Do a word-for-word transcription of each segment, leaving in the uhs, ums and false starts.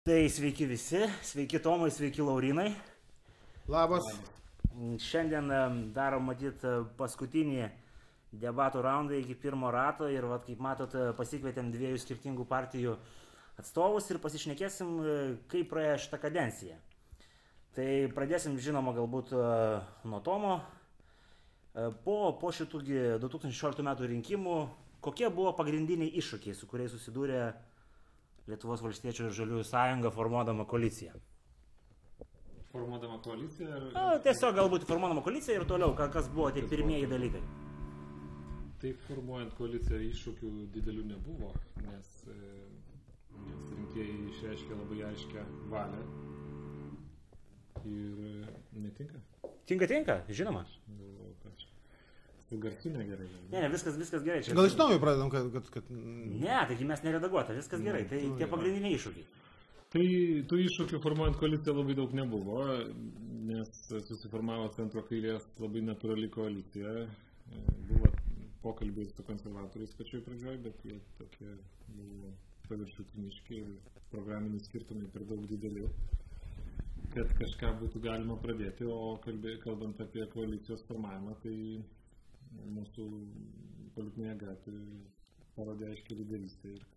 Tai sveiki visi, sveiki Tomai, sveiki Laurinai. Labas. Šiandien darom matyti paskutinį debatų raundą iki pirmo rato ir vat, kaip matot, pasikvietėm dviejų skirtingų partijų atstovus ir pasišnekėsim, kaip praėjo šitą kadenciją. Tai pradėsim, žinoma, galbūt nuo Tomo. Po, po šitų du tūkstančiai šešioliktų metų rinkimų, kokie buvo pagrindiniai iššūkiai, su kuriais susidūrė Lietuvos valstiečių ir žaliųjų sąjunga formuodama koaliciją? Formuodama koaliciją? Ar... Na, tiesiog galbūt formuodama koaliciją ir toliau, kas buvo tie pirmieji dalykai? Taip, formuojant koaliciją iššūkių didelių nebuvo, nes, nes rinkėjai išreiškė labai aiškę valią ir netinka. Tinka, tinka, žinoma. Galvoju, kad su garsu negerai. Ne, ne, viskas, viskas gerai. Čia... Gal iš naujo pradedam, kad... kad, kad... Ne, taigi mes neredaguota, viskas gerai. Tai tie pagrindiniai iššūkiai. Tai tų iššūkių formuojant koaliciją labai daug nebuvo, nes susiformavo centro kairės labai natūrali koalicija. Buvo pokalbiai su konservatoriais pačioj pradžioj, bet jie tokie buvo paviršutiniški ir programiniai skirtumai per daug dideli, kad kažką būtų galima pradėti, o kalbė, kalbant apie koalicijos formavimą, tai mūsų politinė jėga parodė aiškiai lyderystę. Ir,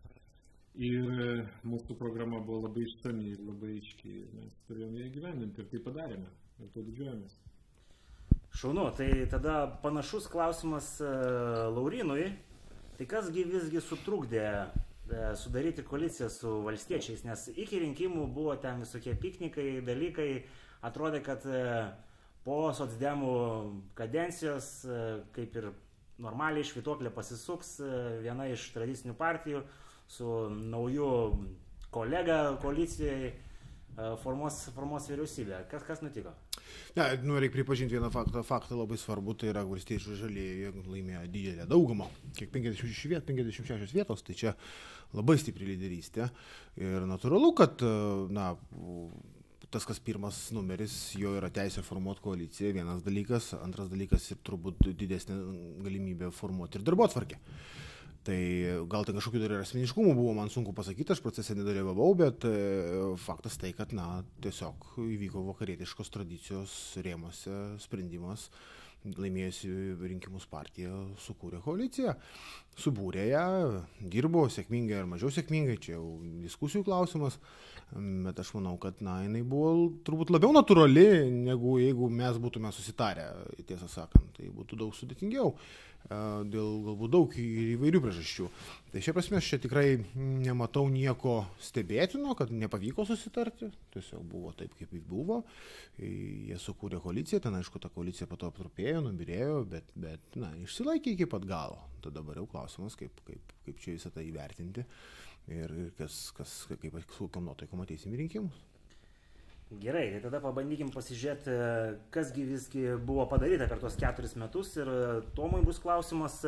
ir mūsų programa buvo labai išsami ir labai aiški, mes turėjome ją įgyvendinti ir tai padarėme, ir to didžiuojamės. Šaunu, tai tada panašus klausimas Laurinui. Tai kasgi visgi sutrukdė sudaryti koaliciją su valstiečiais, nes iki rinkimų buvo ten visokie piknikai, dalykai, atrodė, kad po socdemų kadencijos, kaip ir normaliai švytuoklė pasisuks viena iš tradicinių partijų su nauju kolega koalicijoje formuos, formuos vyriausybę. Kas, kas nutiko? Ne, nu, reikia pripažinti vieną faktą, faktą labai svarbu, tai yra valstiečių žalieji laimėjo didelę daugumą, kiek penkiasdešimt šešios vietos, tai čia labai stipri lyderystė ir natūralu, kad na, tas, kas pirmas numeris, jo yra teisė formuoti koaliciją, vienas dalykas, antras dalykas ir turbūt didesnė galimybė formuoti ir darbotvarkę. Tai gal tai kažkokių dar ir asmeniškumų buvo, man sunku pasakyti, aš procese nedalyvavau, bet faktas tai, kad na, tiesiog įvyko vakarietiškos tradicijos rėmose sprendimas, laimėjusi rinkimus partija sukūrė koaliciją, subūrė ją, dirbo sėkmingai ar mažiau sėkmingai, čia jau diskusijų klausimas, bet aš manau, kad na, jinai buvo turbūt labiau natūrali, negu jeigu mes būtume susitarę, tiesą sakant, tai būtų daug sudėtingiau. Dėl galbūt daug įvairių priežasčių. Tai šia prasme aš čia tikrai nematau nieko stebėtino, kad nepavyko susitarti, tiesiog buvo taip, kaip buvo. Jie sukūrė koaliciją, ten aišku, ta koalicija po to aptrupėjo, nubirėjo, bet, bet na, išsilaikė iki pat galo. Tada dabar jau klausimas, kaip, kaip, kaip čia visą tai įvertinti ir kas, kas, kaip kokiam nuotaikom ateisim į rinkimus. Gerai, tai tada pabandykim pasižiūrėti, kasgi visgi buvo padaryta per tos keturis metus ir Tomui bus klausimas.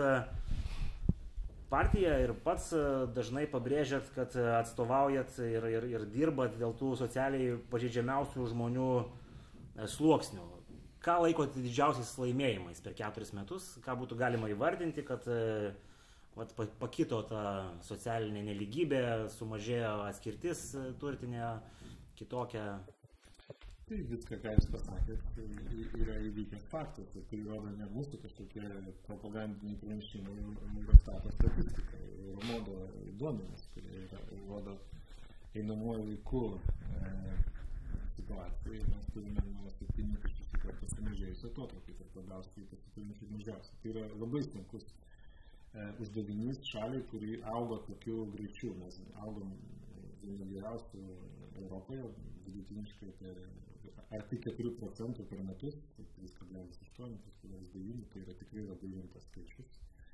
Partija ir pats dažnai pabrėžėt, kad atstovaujat ir, ir, ir dirbat dėl tų socialiai pažeidžiamiausių žmonių sluoksnių. Ką laikote didžiausiais laimėjimais per keturis metus? Ką būtų galima įvardinti, kad vat, pakito ta socialinė nelygybė, sumažėjo atskirtis turtinė, kitokia? Tai viską, ką jūs pasakėt, yra įvykęs faktas. Tai rodo ne mūsų kažkokie propagandiniai pranešimai, Eurostato statistika, Euromodo duomenys, kurie rodo einamuoju laiku e, situaciją. Mes turime nuo septynių šešių kartų sumažėjusio atotrūkį, tarp labiausiai pasiturinčių ir mažiausiai. Tai yra labai sunkus e, uždavinys šaliai, kuri auga tokiu greičiu. Mes augam vieni geriausių Europoje, vidutiniškai per arti keturių procentų per metus, trys kablelis aštuoni, trys kablelis devyni, tai yra tikrai labai rimtas skaičius.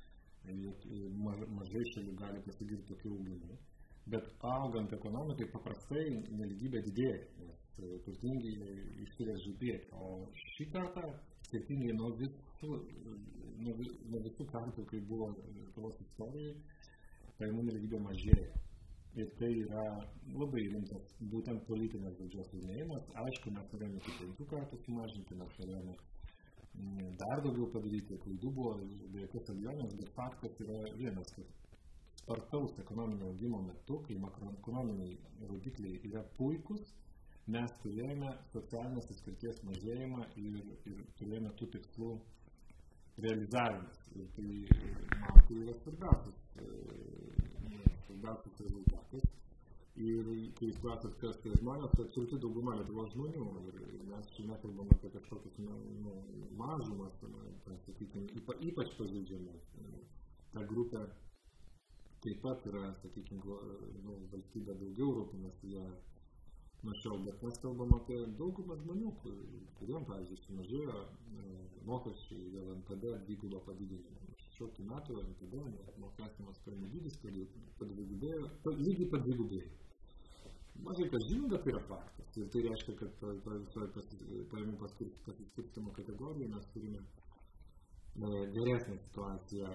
Mažai šalių gali pasigirti tokiu augimu. Bet augant ekonomikai paprastai nelygybė didėja, nes turtingi išsiveža į priekį. O šį kartą, skirtingai nuo visų, nuo, nuo visų kartų, kai buvo Lietuvos istorijai, pajamų nelygybė mažėja. Ir tai yra labai rimtas būtent politinės valdžios laimėjimas. Aišku, mes norėjome iki penkių kartų sumažinti, mes norėjome dar daugiau padaryti, klaidų buvo be jokios abejonės, bet faktas yra vienas, kad spartaus ekonominio augimo metu, kai makroekonominiai rodikliai yra puikus, mes turėjome socialinės atskirties mažėjimą ir, ir turėjome tų tikslų realizavimas. Ir tai, man tai yra svarbiausias, svarbiausias rezultatas. Ir kai jūs klausot, kas tai žmonės, tai absoliučiai dauguma Lietuvos žmonių. Ir, ir mes čia nekalbame apie kažkokius nu, mažumas, tai, sakykime, ypa, ypač pažeidžiamus. Ta grupė taip pat yra, sakykime, nu, valstybė daugiau rūpinasi ją nuo šiol, bet mes kalbam apie daugumą žmonių, kuriem, pavyzdžiui, sumažėjo mokesčiai dėl N P D dvigubo padidinimo. šešioliktų metų N P D apmokestinamas pajamų dydis padvigubėjo, lygiai padvigubėjo. Mažai kas žino, bet tai yra faktas. Ir tai reiškia, kad visoje pajamų pasiskirstymo kategorijoje mes turime geresnė situacija.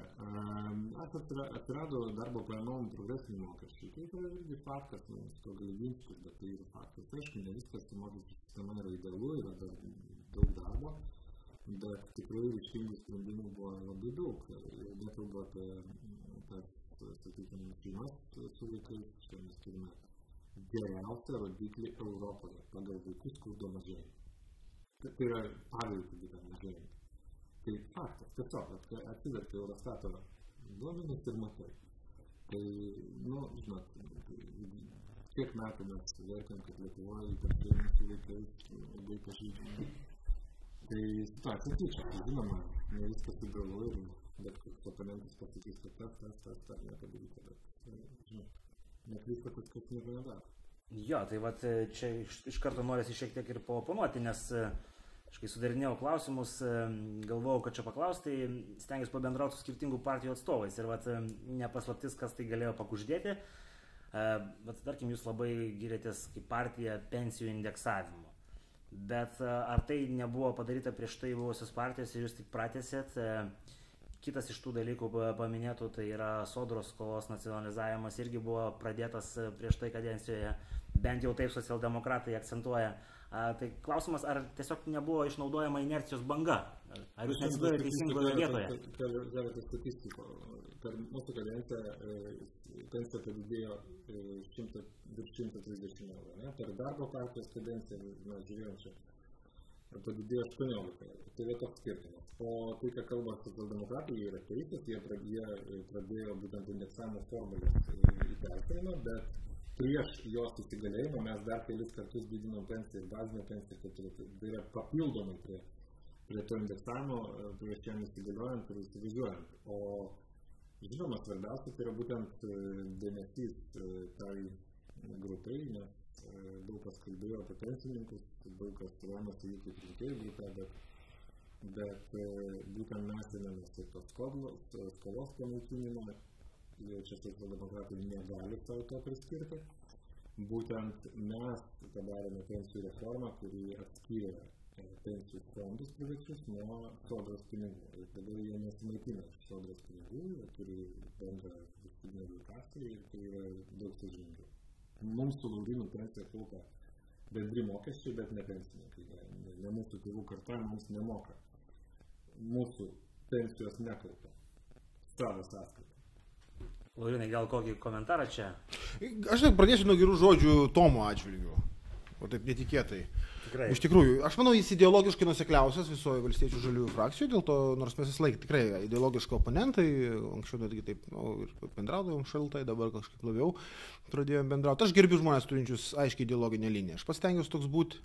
Atsirado darbo pajamom progresiniai mokesčiai. Tai yra irgi faktas, mums to gali ginčytis, bet tai yra faktas. Aišku, ne viskas mokesčių sistema yra idealu, yra dar daug darbo, bet tikrai ryžtingų sprendimų buvo labai daug. Nekalbu apie tas, sakykime, šeimas su vaikais, čia mes turime geriausią rodiklį Europoje pagal vaikų skurdo mažėjimą. Tai yra paveikų būtent mažėjimą. Tai faktas, tiesiog, atsiverti Eurostato duomenis ir matai. Tai, nu, žinot, kiek metų mes verkiam, kad Lietuvoje ypač mūsų vaikais labai pažeidžiami. Tai situacija keičia, tai žinoma, ne viskas idealu ir bet koks oponentas pasakys, kad tas, tas, tas, tas nepadaryta, bet, žinot, neklysta, kad kas nieko nedaro. Jo, tai vat čia iš, iš karto norisi šiek tiek ir paoponuoti, nes aš kai sudarinėjau klausimus, galvojau, kad čia paklausti, tai stengiuosi pabendrauti su skirtingų partijų atstovais ir vat, nepaslaptis, kas tai galėjo pakuždėti. Bet tarkim, jūs labai girėtės kaip partija pensijų indeksavimu. Bet ar tai nebuvo padaryta prieš tai buvusios partijos ir jūs tik pratęsėt? Kitas iš tų dalykų paminėtų, tai yra sodros skolos nacionalizavimas, irgi buvo pradėtas prieš tai kadencijoje, bent jau taip socialdemokratai akcentuoja. A, tai klausimas, ar tiesiog nebuvo išnaudojama inercijos banga? Ar jūs neatsidūrėte teisingoje vietoje? Keletą statistikų. Per mūsų kadenciją pensija padidėjo virš šimto trisdešimt eurų. Per darbo partijos kadenciją, mes žiūrėjom čia, padidėjo aštuoniolika eurų. Tai yra toks skirtumas. O tai, ką kalba socialdemokratai, jie yra teisės, jie pradėjo būtent indeksavimo formulės įperkėjimą, bet prieš jos įsigalėjimą mes dar kelis kartus didinom pensiją ir bazinę pensiją, kad tai yra papildomai prie, prie to indeksavimo, prieš jam įsigaliojant ir įsivažiuojant. O žinoma, svarbiausia tai yra būtent dėmesys tai grupai, nes daug kas kalbėjo apie pensininkus, daug kas remiasi jų kaip rinkėjų grupę, bet, bet būtent mes ėmėmės ir tos skolos panaikinimo. Čia socialdemokratai negali savo to priskirti. Būtent mes padarėme pensijų reformą, kuri atskyrė pensijų fondus privačius nuo sodros pinigų. Ir dabar jie nesimaitina iš sodros pinigų, jie turi bendrą valstybinę edukaciją ir tai yra daug sąžiningiau. Mums su Laurinu pensija kaupia bendri mokesčiai, bet ne pensininkai. Ne, ne mūsų tėvų karta mums nemoka. Mūsų pensijos nekaupia savo sąskaitą. Laurinai, gal kokį komentarą čia? Aš taip pradėsiu nuo gerų žodžių Tomo atžvilgiu, o taip netikėtai. Tikrai. Iš tikrųjų, aš manau, jis ideologiškai nusekliausias visoje valstiečių žaliųjų frakcijoje, dėl to, nors mes vis laik tikrai ideologiškai oponentai, anksčiau netgi taip, nu, ir bendraudavom šaltai, dabar kažkaip labiau pradėjom bendrauti. Aš gerbiu žmonės turinčius aiškiai ideologinę liniją. Aš pastengiausi toks būti,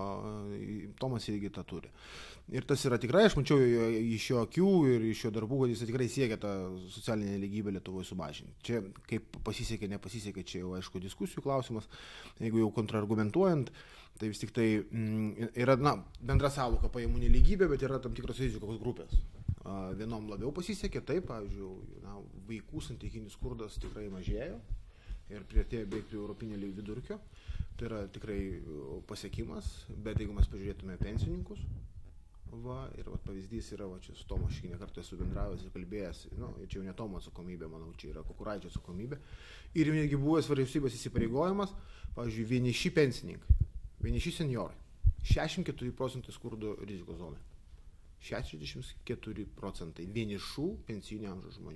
Tomas irgi tą turi. Ir tas yra tikrai, aš mačiau iš jo akių ir iš jo darbų, kad jis tikrai siekia tą socialinę lygybę Lietuvoje sumažinti. Čia kaip pasisekė, nepasisekė, čia jau aišku diskusijų klausimas, jeigu jau kontrargumentuojant, tai vis tik tai mm, yra na, bendra sąvoka pajamų nelygybė, bet yra tam tikros rizikos grupės. A, vienom labiau pasisekė, taip, pavyzdžiui, na, vaikų santykinis skurdas tikrai mažėjo ir priartėjo beveik prie europinio vidurkio. Tai yra tikrai pasiekimas, bet jeigu mes pažiūrėtume pensininkus, va, ir va, pavyzdys yra, va, čia su Tomo aš ne kartą esu bendravęs ir kalbėjęs, nu, čia jau ne Tomo atsakomybė, manau, čia yra Kukuraičio atsakomybė. Ir netgi buvęs vyriausybės įsipareigojimas, pavyzdžiui, vieniši pensininkai, vieniši senjorai, šešiasdešimt keturi procentai skurdo rizikos zonai, šešiasdešimt keturi procentai vienišų pensijinio amžiaus žmonių.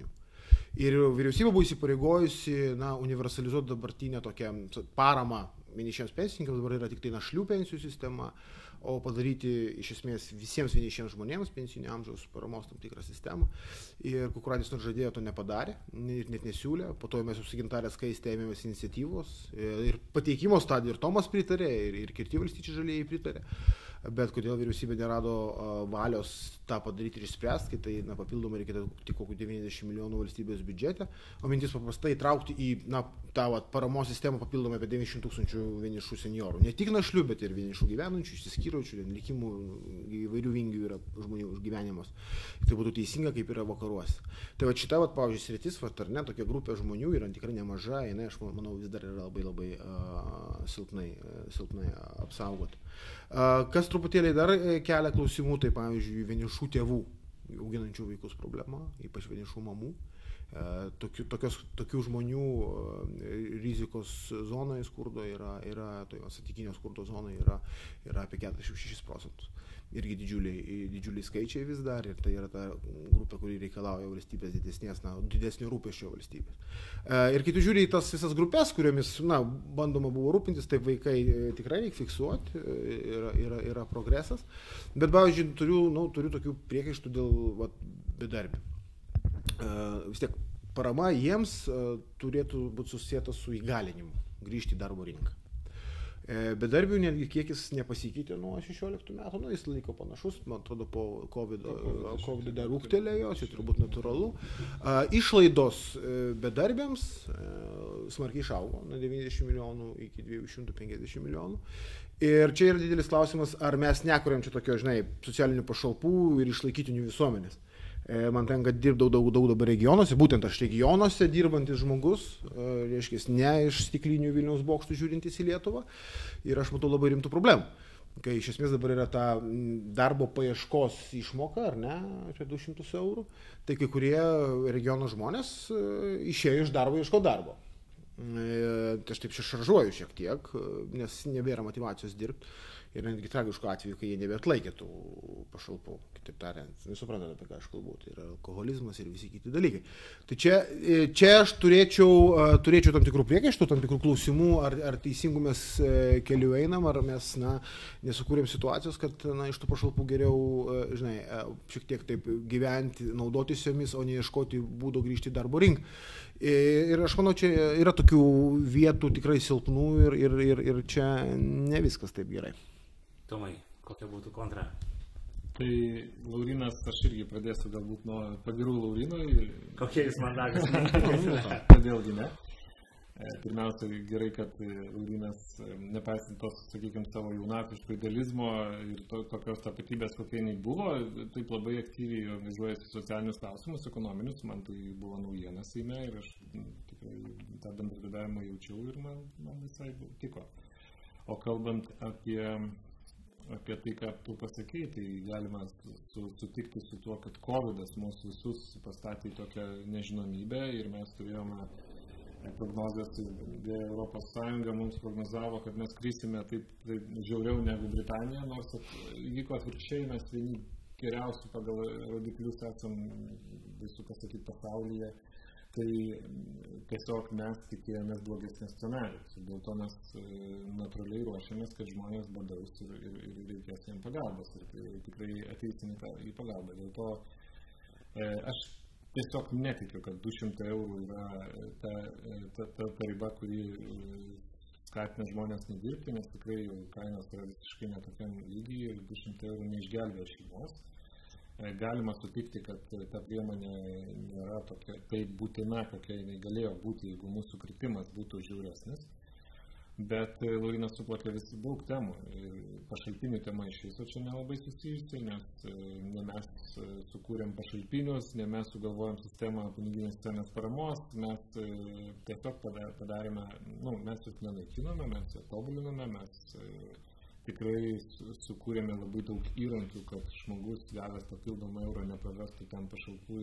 Ir vyriausybė buvo įsipareigojusi, na, universalizuoti dabartinę tokią paramą vienišiems pensininkams, dabar yra tik tai našlių pensijų sistema, o padaryti iš esmės visiems vienišiems žmonėms pensinio amžiaus paramos tam tikrą sistemą. Ir Kukuraitis nors žadėjo, to nepadarė ir net nesiūlė. Po to mes su Gintarė Skaiste ėmėmės iniciatyvos ir pateikimo stadijoje ir Tomas pritarė, ir, ir kiti valstiečiai žalieji pritarė. Bet kodėl vyriausybė nerado valios tą padaryti ir išspręsti, kai tai, na, papildomai reikėtų tik kokių devyniasdešimt milijonų valstybės biudžete, o mintis paprastai įtraukti į, na, tą vat, paramos sistemą papildomai apie devyniasdešimt tūkstančių vienišų seniorų. Ne tik našlių, bet ir vienišų gyvenančių, išsiskyrusių, likimų įvairių vingių yra žmonių gyvenimas. Tai būtų teisinga, kaip yra vakaruose. Tai va šita, vat, pavyzdžiui, sritis, va, ar ne, tokia grupė žmonių yra tikrai nemaža, jinai, aš manau, vis dar yra labai labai uh, silpnai, uh, silpnai apsaugota. Uh, kas truputėlį dar kelia klausimų, tai pavyzdžiui, vienišų tėvų auginančių vaikus problema, ypač vienišų mamų. Tokių, tokios, tokių žmonių rizikos zonoje skurdo yra, yra toje santykinio skurdo zonoje yra, yra apie keturiasdešimt šešis procentus. Irgi didžiuliai, didžiuliai skaičiai vis dar, ir tai yra ta grupė, kuri reikalauja valstybės didesnės, na, didesnio rūpesčio valstybės. Ir kai tu žiūri į tas visas grupės, kuriomis, na, bandoma buvo rūpintis, tai vaikai tikrai reikia fiksuoti, yra, yra, yra progresas. Bet, pavyzdžiui, turiu, nu, turiu tokių priekaištų dėl, vat, bedarbių. Vis tiek parama jiems turėtų būti susijęta su įgalinimu grįžti į darbo rinką. Bedarbių netgi kiekis nepasikeitė nuo šešioliktų metų, nu, jis laiko panašus, man atrodo, po COVID, COVID dar ūgtelėjo, čia turbūt natūralu. Išlaidos bedarbiams smarkiai išaugo nuo devyniasdešimt milijonų iki dviejų šimtų penkiasdešimt milijonų. Ir čia yra didelis klausimas, ar mes nekuriam čia tokio, žinai, socialinių pašalpų ir išlaikytinių visuomenės. Man tenka dirbti daug, daug, daug dabar regionuose, būtent aš regionuose dirbantis žmogus, reiškia, ne iš stiklinių Vilniaus bokštų žiūrintis į Lietuvą, ir aš matau labai rimtų problemų. Kai iš esmės dabar yra ta darbo paieškos išmoka, ar ne, apie du šimtus eurų, tai kai kurie regiono žmonės išėjo iš darbo, ieško darbo. Tai aš taip šaržuoju šiek tiek, nes nebėra motyvacijos dirbti. Ir netgi tragiškų atveju, kai jie nebeatlaikė tų pašalpų, kitaip tariant, nesuprantate, apie ką aš kalbu, tai yra alkoholizmas ir visi kiti dalykai. Tai čia, čia aš turėčiau, turėčiau tam tikrų priekaištų, tam tikrų klausimų, ar, ar teisingų mes keliu einam, ar mes, na, nesukūrėm situacijos, kad, na, iš tų pašalpų geriau, žinai, šiek tiek taip gyventi, naudotis jomis, o ne ieškoti būdo grįžti į darbo rinką. Ir aš manau, čia yra tokių vietų tikrai silpnų ir, ir, ir, ir čia ne viskas taip gerai. Tomai, kokia būtų kontra? Tai Laurinas, aš irgi pradėsiu galbūt nuo pagirų Laurinui. Kokie jis mandagus? Kodėlgi ne? Pirmiausia, gerai, kad Laurinas, nepaisant tos, sakykime, savo jaunatviško idealizmo ir to, tokios tapatybės, kokia jinai buvo, taip labai aktyviai angažuojasi socialinius klausimus, ekonominius, man tai buvo naujiena Seime ir aš tikrai tą bendradarbiavimą jaučiau ir man, man visai tiko. O kalbant apie apie tai, ką tu pasakei, tai galima su, sutikti su tuo, kad kovidas mūsų visus pastatė į tokią nežinomybę ir mes turėjome prognozijas, Europos Sąjunga mums prognozavo, kad mes krisime taip, taip žiauriau negu Britanija, nors įvyko atvirkščiai, mes vieni geriausių pagal rodiklius esam, visų pasakyti, pasaulyje. Tai tiesiog mes tikėjomės blogesnės scenarijus. Dėl to mes natūraliai ruošiamės, kad žmonės badaus ir, ir, ir reikės jiems pagalbos ir tai tikrai ateisim į pagalbą. Dėl to e, aš tiesiog netikiu, kad du šimtai eurų yra ta, ta, ta, ta riba, kuri skatina žmonės nedirbti, nes tikrai kainos yra visiškai netokiam lygiai ir du šimtai eurų neišgelbėja šeimos. Galima sutikti, kad ta priemonė nėra tokia, taip būtina, kokia jinai galėjo būti, jeigu mūsų kritimas būtų žiauresnis. Bet Laurinas suplakė visi daug temų. Pašalpinių tema iš viso čia nelabai susijusi, nes ne mes sukūrėm pašalpinius, ne mes sugalvojom sistemą piniginės sistemės paramos, mes tiesiog padarėme, nu, mes jūs nenaikinome, mes ją tobulinome, mes tikrai sukūrėme labai daug įrankių, kad žmogus gavęs papildomą eurą neprarastų ten pašalpų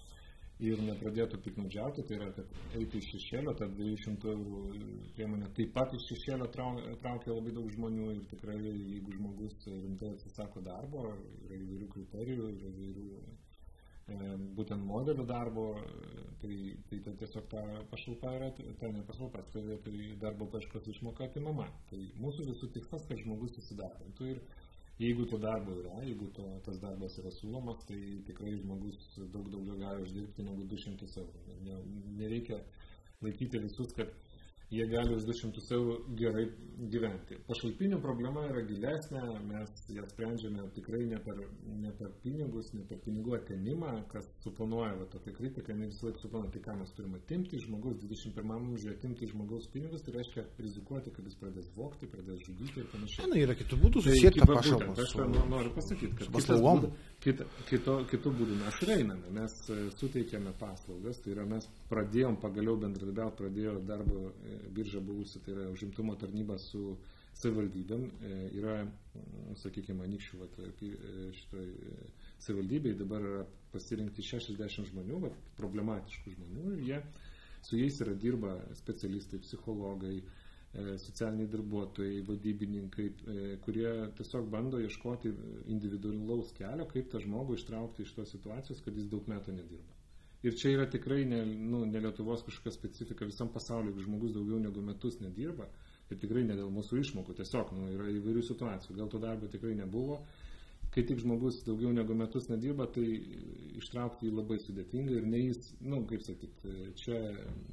ir nepradėtų piknaudžiauti, tai yra, kad eitų iš šešėlio, ta dviejų šimtų eurų priemonė taip pat iš šešėlio traukia labai daug žmonių ir tikrai, jeigu žmogus rimtai atsisako darbo, yra įvairių kriterijų, yra įvairių būtent modelių darbo, tai, tai, tai tiesiog ta pašalpa yra, ta ne pašalpa, tai, tai darbo paieškos išmoka atimama. Tai mūsų visų tikslas, kad žmogus įsidarbintų ir jeigu to darbo yra, jeigu to, tas darbas yra siūlomas, tai tikrai žmogus daug daugiau gali uždirbti negu du šimtus eurų. Ne, nereikia laikyti visus, kad jie gali už du šimtus eurų gerai gyventi. Pašalpinių problema yra gilesnė, mes ją sprendžiame tikrai ne per, ne per pinigus, ne per pinigų atėmimą, kas suponuoja va, tokia kritika, ne visą laiką suponuoja, tai ką mes turime atimti iš žmogaus, dvidešimt pirmam amžiuje atimti iš žmogaus pinigus, tai reiškia rizikuoti, kad jis pradės vogti, pradės žudyti ir panašiai. Na, yra kitų būdų susijęti tą pašalpą. Aš noriu pasakyti, kad kitas būdų, kita, kito, kitų būdų mes einame, mes suteikėme paslaugas, tai yra mes pradėjom pagaliau bendradarbiauti, pradėjo darbo birža buvusi, tai yra užimtumo tarnyba su savivaldybėm, yra, sakykime, Anykščių šitoj savivaldybėj dabar yra pasirinkti šešiasdešimt žmonių, va, problematiškų žmonių, ir jie, su jais yra dirba specialistai, psichologai, socialiniai darbuotojai, vadybininkai, kurie tiesiog bando ieškoti individualaus kelio, kaip tą žmogų ištraukti iš tos situacijos, kad jis daug metų nedirba. Ir čia yra tikrai ne, nu, ne Lietuvos kažkokia specifika, visam pasauliu, jeigu žmogus daugiau negu metus nedirba, ir tikrai ne dėl mūsų išmokų, tiesiog nu, yra įvairių situacijų, gal to darbo tikrai nebuvo. Kai tik žmogus daugiau negu metus nedirba, tai ištraukti jį labai sudėtinga ir ne jis, nu, kaip sakyti, čia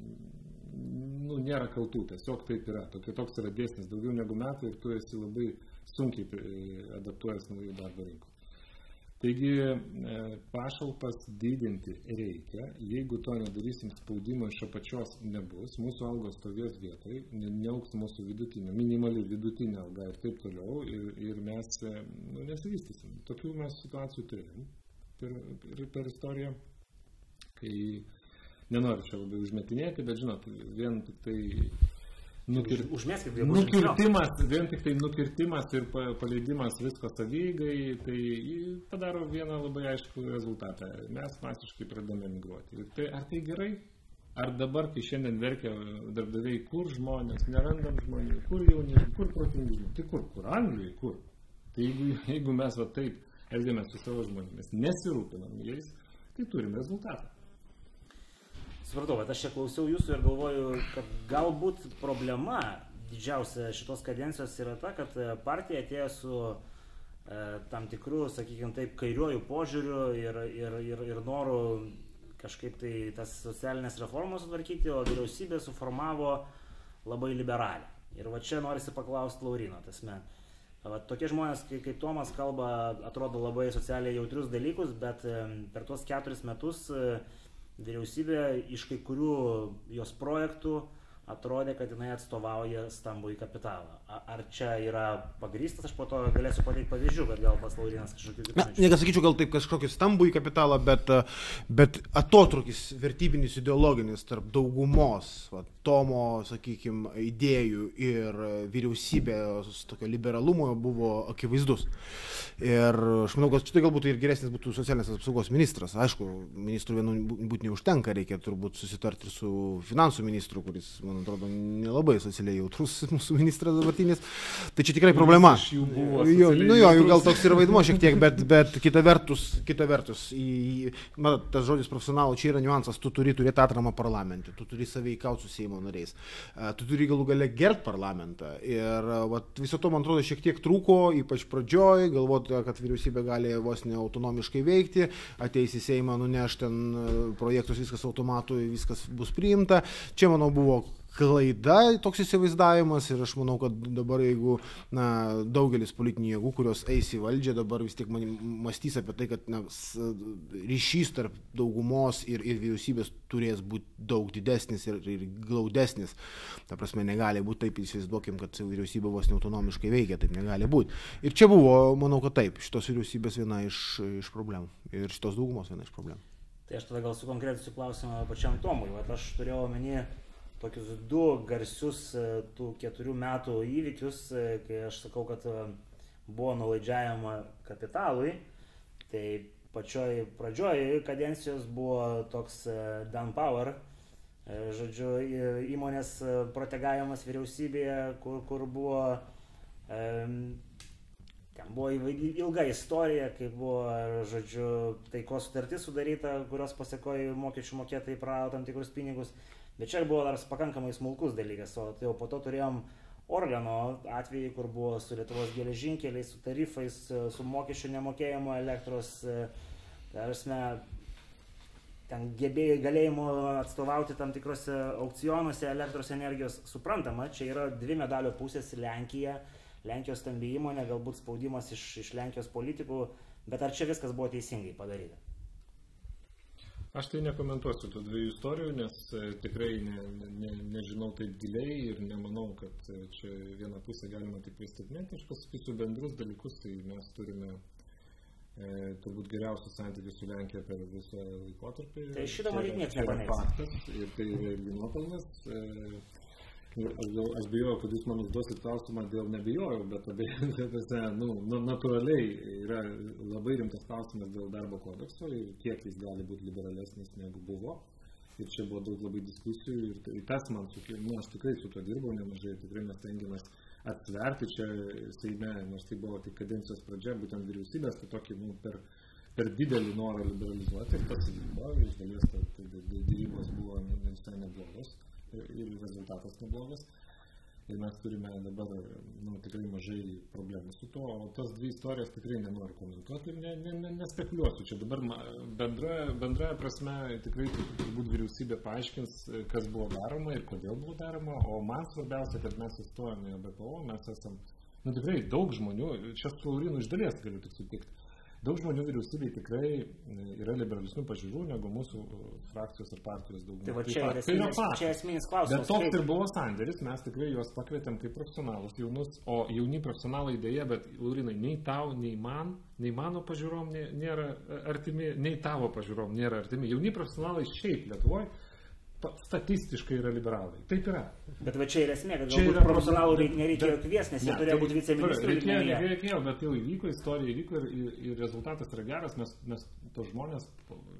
nu, nėra kaltų, tiesiog taip yra, tokia, toks yra dėsnis, daugiau negu metai ir tu esi labai sunkiai adaptuojas naujų darbo rinkų. Taigi pašalpas didinti reikia, jeigu to nedarysim, spaudimo iš apačios nebus, mūsų algos stovės vietoj, neauks mūsų vidutinė, minimali vidutinė alga ir taip toliau ir, ir mes nu, nesivystysim. Tokių mes situacijų turim per, per, per istoriją, kai nenoriu čia labai užmetinėti, bet žinot, vien tik tai Nukir... Užmeskit, nukirtimas, vien tik tai nukirtimas ir paleidimas visko savygai, tai padaro vieną labai aiškų rezultatą. Mes masiškai pradame migruoti. Ir tai, ar tai gerai? Ar dabar, kai šiandien verkia darbdaviai, kur žmonės, nerandam žmonių, kur jauni, kur protingi žmonės, tai kur, kur Anglijai, kur? Tai jeigu, jeigu mes va taip elgiamės su savo žmonėmis, nesirūpinam jais, tai turim rezultatą. Supratau, bet aš čia klausiau jūsų ir galvoju, kad galbūt problema didžiausia šitos kadencijos yra ta, kad partija atėjo su e, tam tikrų, sakykime taip, kairiuoju požiūriu ir, ir, ir, ir noru kažkaip tai tas socialinės reformos sutvarkyti, o vyriausybė suformavo labai liberalią. Ir va čia norisi paklausti Lauryno, tasme. Va, tokie žmonės, kai, kai Tomas kalba, atrodo labai socialiai jautrius dalykus, bet e, per tuos keturis metus e, vyriausybė iš kai kurių jos projektų atrodė, kad jinai atstovauja stambų į kapitalą. Ar čia yra pagrįstas, aš po to galėsiu pateikti pavyzdžių, bet gal pas Laurynas kažkokių kitų. Na, nesakyčiau gal taip kažkokį stambų į kapitalą, bet, bet atotrukis vertybinis, ideologinis tarp daugumos, va, Tomo, sakykime, idėjų ir vyriausybės tokio liberalumo buvo akivaizdus. Ir aš manau, kad šitai galbūt ir geresnis būtų socialinės apsaugos ministras. Aišku, ministrų vienu būtų neužtenka, reikia turbūt susitarti su finansų ministru, kuris, man atrodo, nelabai socialiai jautrus mūsų ministras dabartinis. Tai čia tikrai problema. Jo, nu jo, gal toks ir vaidmo šiek tiek, bet, bet kita vertus, kita vertus į, matot, tas žodis profesionalų čia yra niuansas, tu turi turėti atramą parlamente, tu turi saveikauti su Seimo nariais, tu turi galų gale gert parlamentą. Ir vat, viso to, man atrodo, šiek tiek trūko, ypač pradžioj, galvoti, kad vyriausybė gali vos ne autonomiškai veikti, ateis į Seimą, nuneš ten projektus, viskas automatu, viskas bus priimta. Čia, manau, buvo klaida toks įsivaizdavimas ir aš manau, kad dabar jeigu na, daugelis politinių jėgų, kurios eis į valdžią, dabar vis tiek mąstys apie tai, kad na, ryšys tarp daugumos ir, ir vyriausybės turės būti daug didesnis ir, ir glaudesnis. Ta prasme, negali būti taip, įsivaizduokim, kad vyriausybė vos neautonomiškai veikia, taip negali būti. Ir čia buvo, manau, kad taip, šitos vyriausybės viena iš, iš problemų ir šitos daugumos viena iš problemų. Tai aš tada gal sukonkretinsiu klausimą pačiam Tomui. Vat aš turėjau omeny tokius du garsius tų keturių metų įvykius, kai aš sakau, kad buvo nulaidžiavama kapitalui, tai pačioj pradžioj kadencijos buvo toks Dan Power, žodžiu, įmonės protegavimas vyriausybėje, kur, kur buvo e, ten buvo ilga istorija, kai buvo, žodžiu, taikos sutartis sudaryta, kurios pasiekojo mokesčių mokėtojai prarado tam tikrus pinigus, bet čia buvo dar pakankamai smulkus dalykas, o tai jau po to turėjom Orleno atvejį, kur buvo su Lietuvos geležinkeliais, su tarifais, su mokesčių nemokėjimu elektros, tarsi, ten gebėjai galėjimo atstovauti tam tikrose aukcionuose elektros energijos. Suprantama, čia yra dvi medalio pusės - Lenkija, Lenkijos stambi įmonė, galbūt spaudimas iš, iš Lenkijos politikų, bet ar čia viskas buvo teisingai padaryta? Aš tai nekomentuosiu tų dviejų istorijų, nes tikrai ne, ne, nežinau taip giliai ir nemanau, kad čia vieną pusę galima tik pristatinėti. Aš pasakysiu bendrus dalykus, tai mes turime e, turbūt geriausius santykius su Lenkija per visą laikotarpį. Tai šitą matyt niekas nepaneigs. Faktas ir tai yra irgi nuopelnas. E, Aš, aš bijojau, kad jūs man užduosit klausimą dėl nebijojau, bet tada, nu, natūraliai yra labai rimtas klausimas dėl darbo kodekso ir kiek jis gali būti liberalesnis negu buvo. Ir čia buvo daug labai diskusijų ir, ir tas man sukėlė, nu, aš tikrai su to dirbau nemažai, tikrai mes tengiamės atsverti čia Seime, nors tai buvo tik kadencijos pradžia, būtent vyriausybės, tai tokį, nu, per, per didelį norą liberalizuoti ir tas įvyko, iš dalies tai, tai, tai dėrybos buvo ne, visai neblogos. Ir rezultatas neblogas. Ir mes turime dabar, nu, tikrai mažai problemų su to, o tas dvi istorijas tikrai nenoriu komentuoti ir ne, ne, ne, nespekuliuosiu. Čia dabar bendra, bendraja prasme tikrai turbūt vyriausybė paaiškins, kas buvo daroma ir kodėl buvo daroma, o man svarbiausia, kad mes įstojame į B P O, mes esam, nu, tikrai daug žmonių, čia su Laurinu iš dalies galiu tik sutikti. Daug žmonių vyriausybėje tikrai yra liberalesnių pažiūrų negu mūsų frakcijos ir partijos dauguma. Tai va čia yra esminis, čia esminis klausimas. Bet toks ir buvo sandėris, mes tikrai juos pakvietėm kaip profesionalus jaunus, o jauni profesionalai dėja, bet Laurinai, nei tau, nei man, nei mano pažiūrom nėra artimi, nei tavo pažiūrom nėra artimi. Jauni profesionalai šiaip Lietuvoje statistiškai yra liberalai. Taip yra. Bet va čia yra esmė, kad galbūt profesionalų nereikėjo kvies, nes jie turėjo būti viceministrų. Reikėjo, nereikėjo, bet jau įvyko, istorija įvyko ir, ir, ir rezultatas yra geras, mes, mes tos žmonės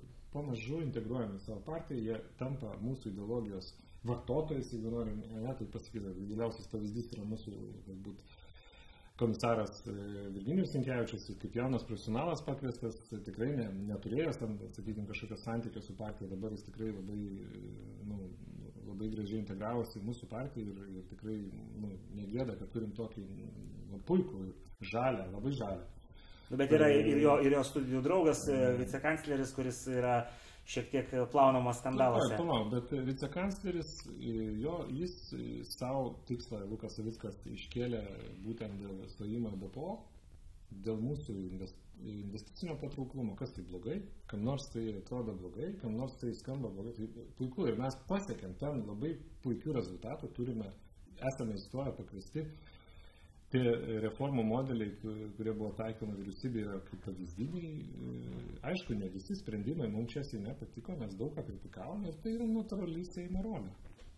pamažu integruojame savo partiją, jie tampa mūsų ideologijos vartotojais, jeigu norim, ne, tai pasakyti, giliausias pavyzdys yra mūsų, galbūt, komisaras Virginijus Sinkevičius, kaip jaunas profesionalas pakviestas, tikrai ne, neturėjęs, tam, sakykime, kažkokio santykio su partija, dabar jis tikrai labai, nu, labai gražiai integravosi į mūsų partiją ir, ir tikrai, nu, negėda, kad turim tokį, nu, puikų, žalią, labai žalią. Bet yra ir jo, ir jo studijų draugas, vicekancleris, kuris yra šiek tiek plaunamas skandaluose. Na, palauk, bet vicekancleris, jo, jis savo tikslą, Lukas Savickas, iškėlė būtent dėl stojimo į B P O, dėl mūsų investicinio patrauklumo. Kas tai blogai? Kam nors tai atrodo blogai, kam nors tai skamba blogai. Tai puiku ir mes pasiekėm ten labai puikių rezultatų, turime, esame įstoję pakviesti. Tie reformų modeliai, kurie buvo taikomi vyriausybėje, yra kaip pavyzdiniai. Aišku, ne visi sprendimai mums čia Seime patiko, mes daug ką kritikavome ir tai yra natūraliai Seimo rolė.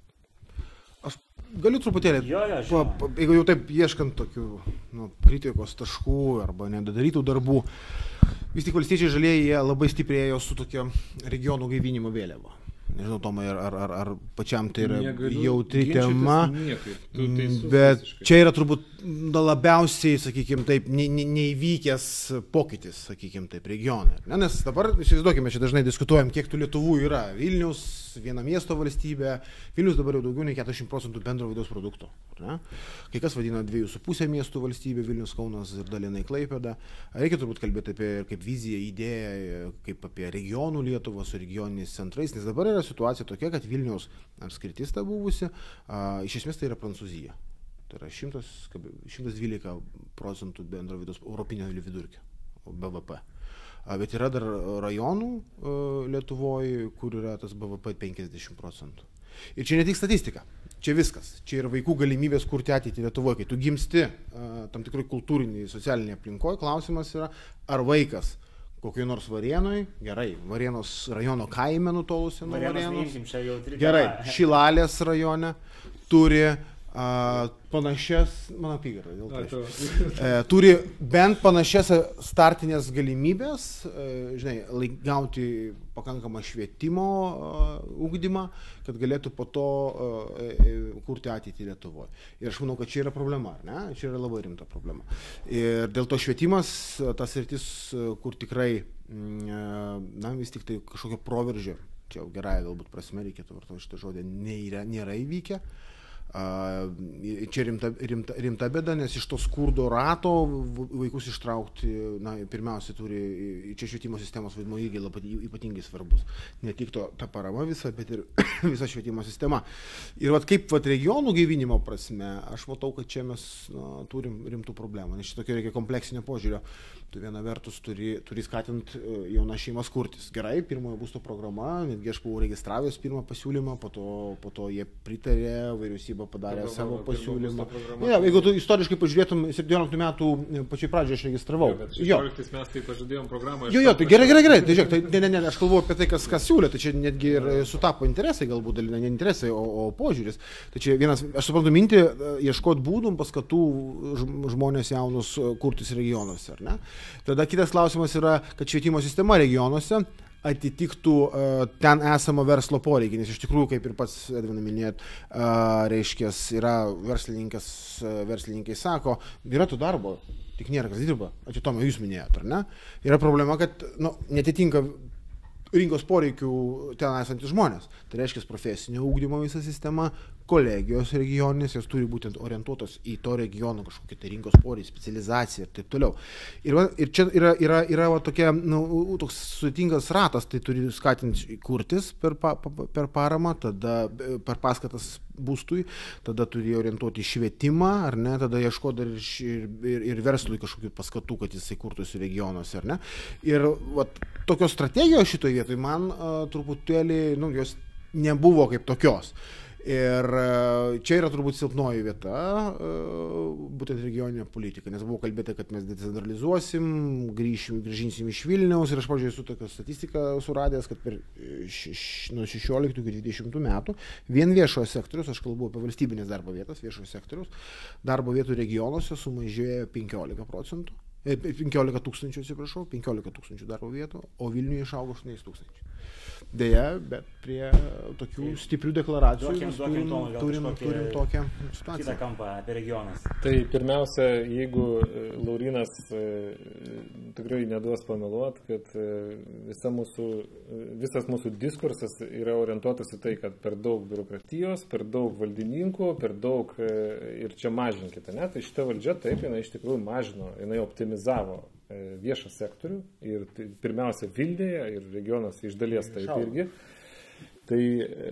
Aš galiu truputėlį, jo, jo, pa, pa, jeigu jau taip ieškant tokių, nu, kritikos taškų arba nedadarytų darbų, vis tik valstiečiai žalieji jie labai stiprėjo su tokia regionų gaivinimo vėliava. Nežinau, Tomai, ar, ar, ar pačiam tai yra Negaliu jautri tema, bet visiškai. Čia yra turbūt labiausiai, sakykime taip, ne, ne, neįvykęs pokytis, sakykime taip, regionai. Ne? Nes dabar, įsivaizduokime, čia dažnai diskutuojam, kiek tų Lietuvų yra. Vilnius, viena miesto valstybė, Vilnius dabar jau daugiau nei keturiasdešimt procentų bendro vidaus produkto. Ne? Kai kas vadina dviejų su pusė miestų valstybė, Vilnius, Kaunas ir dalinai Klaipėda. Reikia turbūt kalbėti apie kaip viziją, idėją, kaip apie regionų Lietuvą su regioniniais centrais, nes dabar yra situacija tokia, kad Vilniaus apskritis ta buvusi, a, iš esmės tai yra Prancūzija. Tai yra šimtas dvylika procentų bendro vidaus europinio vidurkio, B V P. A, bet yra dar rajonų a, Lietuvoje, kur yra tas B V P penkiasdešimt procentų. Ir čia ne tik statistika, čia viskas. Čia yra vaikų galimybės kurti ateitį Lietuvoje. Kai tu gimsti a, tam tikrai kultūriniai, socialiniai aplinkoje, klausimas yra, ar vaikas kokioj nors Varėnoj, gerai, Varėnos rajono kaime nutolusi nuo Varėnos, Varėnos, gerai, Šilalės rajone turi a, panašias, mano apygarda, dėl to. E, turi bent panašias startinės galimybės, e, žinai, laik, gauti pakankamą švietimo uh, ugdymą, kad galėtų po to uh, kurti ateitį Lietuvoje. Ir aš manau, kad čia yra problema, ar ne? Čia yra labai rimta problema. Ir dėl to švietimas, tas sritis, kur tikrai, na, vis tik tai kažkokio proveržio, čia jau gerai galbūt prasme reikėtų vartoti šitą žodį, nėra, nėra įvykę. Uh, čia rimta, rimta, rimta bėda, nes iš to skurdo rato vaikus ištraukti, na, pirmiausia, turi, čia švietimo sistemos vaidmuo irgi labai ypatingai svarbus. Ne tik to, ta parama visa, bet ir visa švietimo sistema. Ir vat, kaip vat, regionų gaivinimo prasme, aš matau, kad čia mes na, turim rimtų problemų, nes šitokio reikia kompleksinio požiūrio. Tu viena vertus turi, turi skatinti jaunas šeimas kurtis. Gerai, pirmojo būsto programa, netgi aš buvau registravęs pirmą pasiūlymą, po to, po to jie pritarė, vyriausybė padarė Pirma, savo pasiūlymą. Ja, jeigu tu istoriškai pažiūrėtum, septynioliktų metų pačiai pradžioje aš registravau. Jo, šešioliktais metais, kai pažadėjom programą. Jo, jo, tai gerai, gerai, gerai. Tai žiūrėk, tai ne, ne, ne, aš kalbu apie tai, kas, kas siūlė, tai čia netgi ir sutapo interesai, galbūt dalinai, ne interesai, o, o požiūris. Tai čia vienas, aš suprantu mintį, ieškoti būdų, paskatų žmonės jaunus kurtis regionuose, ar ne? Tada kitas klausimas yra, kad švietimo sistema regionuose atitiktų uh, ten esamo verslo poreikį, nes iš tikrųjų, kaip ir pats Edvinai minėjot, uh, reiškės, yra verslininkas, uh, verslininkai sako, yra tų darbo, tik nėra kas dirba, o čia Tomai jūs minėjot, ar ne? Yra problema, kad nu, netitinka rinkos poreikių ten esantys žmonės. Tai reiškia profesinio ugdymo visa sistema, kolegijos regioninės, jos turi būtent orientuotos į to regiono kažkokią tai rinkos poreikį, specializaciją ir taip toliau. Ir, va, ir čia yra, yra, yra va, tokia, nu, toks sudėtingas ratas, tai turi skatinti kurtis per, pa, per paramą, tada per paskatas būstui, tada turi orientuoti į švietimą, ar ne, tada ieškoti ir, ir, ir, ir verslui kažkokių paskatų, kad jisai kurtųsi regionuose, ar ne. Ir va, tokios strategijos šitoje vietoje man uh, truputėlį, nu, jos nebuvo kaip tokios. Ir čia yra turbūt silpnoji vieta, būtent regioninė politika, nes buvo kalbėta, kad mes decentralizuosim, grįšim, grįžinsim iš Vilniaus ir aš, pavyzdžiui, esu tokią statistiką suradęs, kad per šeš, nuo šešioliktų iki dvidešimtų metų vien viešojo sektoriaus, aš kalbu apie valstybinės darbo vietas, viešojo sektoriaus, darbo vietų regionuose sumažėjo penkiolika procentų, penkiolika tūkstančių, atsiprašau, penkiolika tūkstančių darbo vietų, o Vilniuje išaugo aštuoni tūkstančiai. Deja, bet prie tokių stiprių deklaracijų duokim, duokim, turim, Tomai, turim, turim tokią situaciją. Kitą kampą apie regionus. Tai pirmiausia, jeigu Laurynas tikrai neduos pameluoti, kad visa mūsų, visas mūsų diskursas yra orientuotas į tai, kad per daug biurokratijos, per daug valdininkų, per daug ir čia mažinkite. Ne? Tai šita valdžia taip, jinai iš tikrųjų mažino, jinai optimizavo viešą sektorių ir tai, pirmiausia Vilniuje ir regionas iš dalies taip irgi. Tai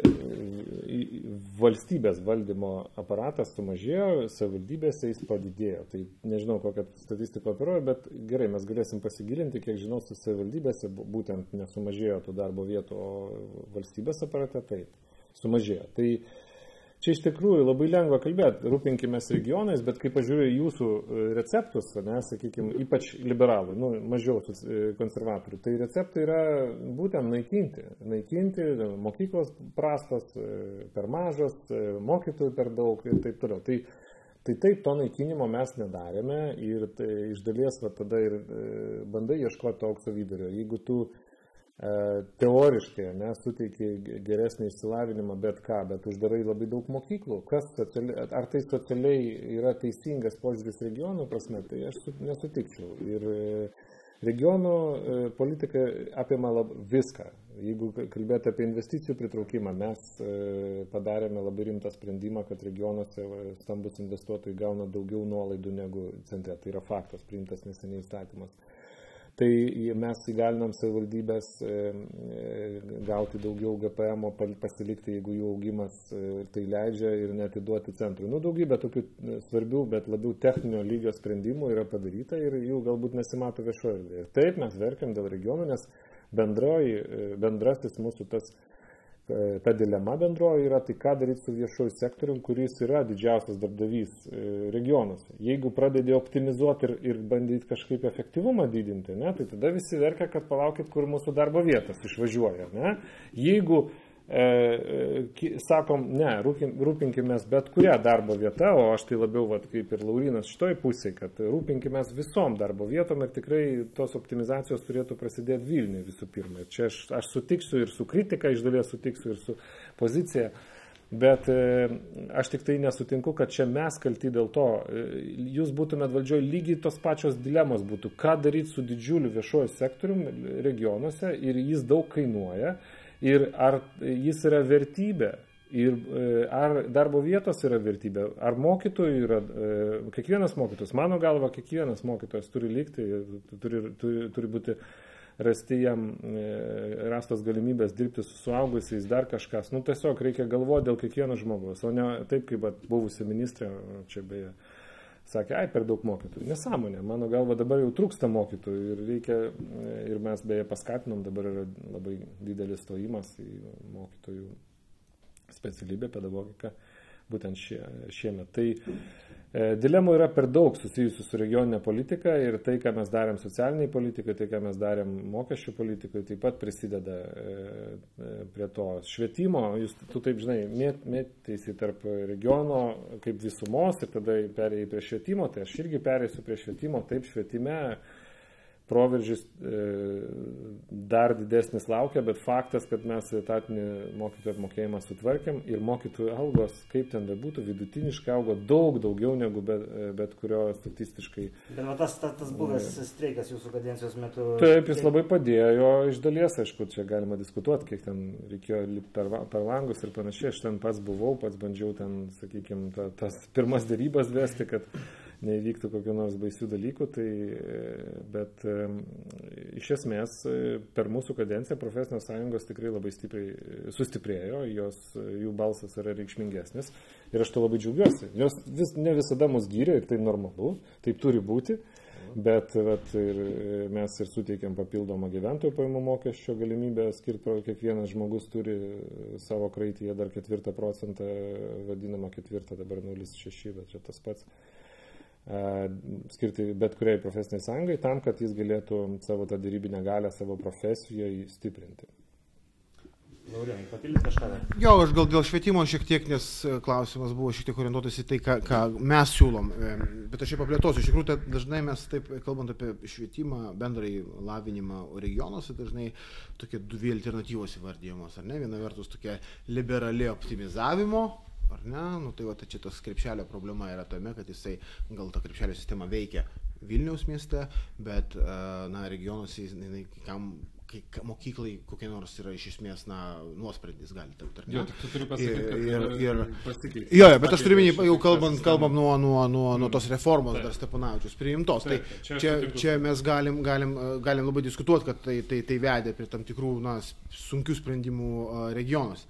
valstybės valdymo aparatas sumažėjo, savivaldybėse jis padidėjo. Tai nežinau, kokią statistiką operuoja, bet gerai, mes galėsim pasigilinti, kiek žinau, su savivaldybėse būtent nesumažėjo tų darbo vietų, o valstybės aparate taip sumažėjo. Tai čia iš tikrųjų labai lengva kalbėti, rūpinkimės regionais, bet kai pažiūrėjau jūsų receptus, ne, sakykime, ypač liberalų, nu, mažiau konservatorių, tai receptai yra būtent naikinti. Naikinti, mokyklos prastos, per mažos, mokytojų per daug ir taip toliau. Tai, tai taip, to naikinimo mes nedarėme ir tai, iš dalies va, tada ir bandai ieškoti aukso vidurio. Jeigu tu teoriškai, ne, suteikia geresnį išsilavinimą, bet ką, bet uždarai labai daug mokyklų. Kas socialiai, ar tai socialiai yra teisingas požiūris regionų prasme, tai aš nesutikčiau. Ir regionų politika apima lab, viską. Jeigu kalbėti apie investicijų pritraukimą, mes padarėme labai rimtą sprendimą, kad regionuose stambus investuotojai gauna daugiau nuolaidų negu centre. Tai yra faktas, priimtas neseniai įstatymas. Tai mes įgalinam savivaldybės gauti daugiau G P M, pasilikti, jeigu jų augimas tai leidžia ir neatiduoti centrui. Nu, daugybė tokių svarbių, bet labiau techninio lygio sprendimų yra padaryta ir jų galbūt nesimato viešoje erdvėje. Taip, mes verkiam dėl regionų, nes bendroji, bendrasis mūsų tas ta dilema bendroji yra, tai ką daryti su viešoju sektorium, kuris yra didžiausias darbdavys regionuose. Jeigu pradedi optimizuoti ir, ir bandyti kažkaip efektyvumą didinti, ne, tai tada visi verkia, kad palaukit, kur mūsų darbo vietos išvažiuoja. Ne? Jeigu e, sakom, ne, rūpinkimės bet kurią darbo vietą, o aš tai labiau, vat, kaip ir Laurinas šitoj pusėje, kad rūpinkimės visom darbo vietom ir tikrai tos optimizacijos turėtų prasidėti Vilniuje visų pirma. Ir čia aš, aš sutiksiu ir su kritika, iš dalies sutiksiu ir su pozicija, bet e, aš tik tai nesutinku, kad čia mes kalti dėl to. Jūs būtumėt valdžioje, lygiai tos pačios dilemos būtų, ką daryti su didžiuliu viešoju sektoriumi regionuose ir jis daug kainuoja. Ir ar jis yra vertybė, ir ar darbo vietos yra vertybė, ar mokytojų yra, kiekvienas mokytojas, mano galva, kiekvienas mokytojas turi likti, turi, turi, turi būti rasti jam rastos galimybės dirbti su suaugusiais, dar kažkas. Nu, tiesiog reikia galvoti dėl kiekvieno žmogaus, o ne taip, kaip buvusi ministrė, čia beje, sakė, ai, per daug mokytojų. Nesąmonė, mano galva dabar jau trūksta mokytojų ir reikia, ir mes beje paskatinom, dabar yra labai didelis stojimas į mokytojų specialybę, pedagogiką, būtent šie, šiemet. Tai e, dilemų yra per daug susijusių su regioninė politika ir tai, ką mes darėm socialiniai politikai, tai, ką mes darėm mokesčių politikai, taip pat prisideda e, prie to švietimo. Jūs, tu taip, žinai, mėt, mėteisi tarp regiono kaip visumos ir tada perėjai prie švietimo, tai aš irgi perėsiu prie švietimo, taip švietime. Proveržis e, dar didesnis laukia, bet faktas, kad mes etatinį mokytojų apmokėjimą sutvarkėm ir mokytojų algos, kaip ten bebūtų, vidutiniškai augo daug daugiau negu bet, bet kurio statistiškai. Bet va, tas, tas, tas buvęs streikas jūsų kadencijos metu... Taip, jis labai padėjo iš dalies, aišku, čia galima diskutuoti, kiek ten reikėjo lipti per, per langus ir panašiai. Aš ten pats buvau, pats bandžiau ten, sakykime, ta, tas pirmas dėrybas vesti, kad neįvyktų kokių nors baisių dalykų, tai, bet e, iš esmės per mūsų kadenciją profesinės sąjungos tikrai labai stipriai sustiprėjo, jos, jų balsas yra reikšmingesnis ir aš to labai džiaugiuosi. Jos vis, ne visada mus gyrė ir tai normalu, taip turi būti, bet vat, ir mes ir suteikėm papildomą gyventojų pajamų mokesčio galimybę skirti, kiekvienas žmogus turi savo kraityje dar ketvirtą procentą, vadinamą ketvirtą, dabar nulis šeši, bet čia tas pats. Skirti bet kuriai profesiniai sąjungai tam, kad jis galėtų savo tą darybinę galę savo profesijoje stiprinti. Laurinai, papildyti kažką? Jo, aš gal dėl švietimo šiek tiek, nes klausimas buvo šiek tiek orientuotas į tai, ką, ką mes siūlom, bet aš čia paplėtosiu. Iš tikrųjų, dažnai mes taip, kalbant apie švietimą, bendrai lavinimą regionuose, dažnai tokie dvi alternatyvos įvardyjamos, ar ne? Viena vertus tokia liberali optimizavimo, ar ne? Nu, tai va, tai čia tas krepšelio problema yra tame, kad jisai, gal ta krepšelio sistema veikia Vilniaus mieste, bet, na, regionuose, jinai, kam, kai mokyklai kokie nors yra iš esmės, na, nuosprendis gali tapti, ar ne? Jo, tik tu turi pasakyti, kad ir, ir, pasikeitė. Jo, bet aš turiu minį, jau kalbant, kalbam nuo, nuo, nuo, nuo tos reformos dar Steponavičius priimtos, tai čia, čia, čia mes galim, galim, galim labai diskutuoti, kad tai, tai, tai vedė prie tam tikrų, na, sunkių sprendimų regionus.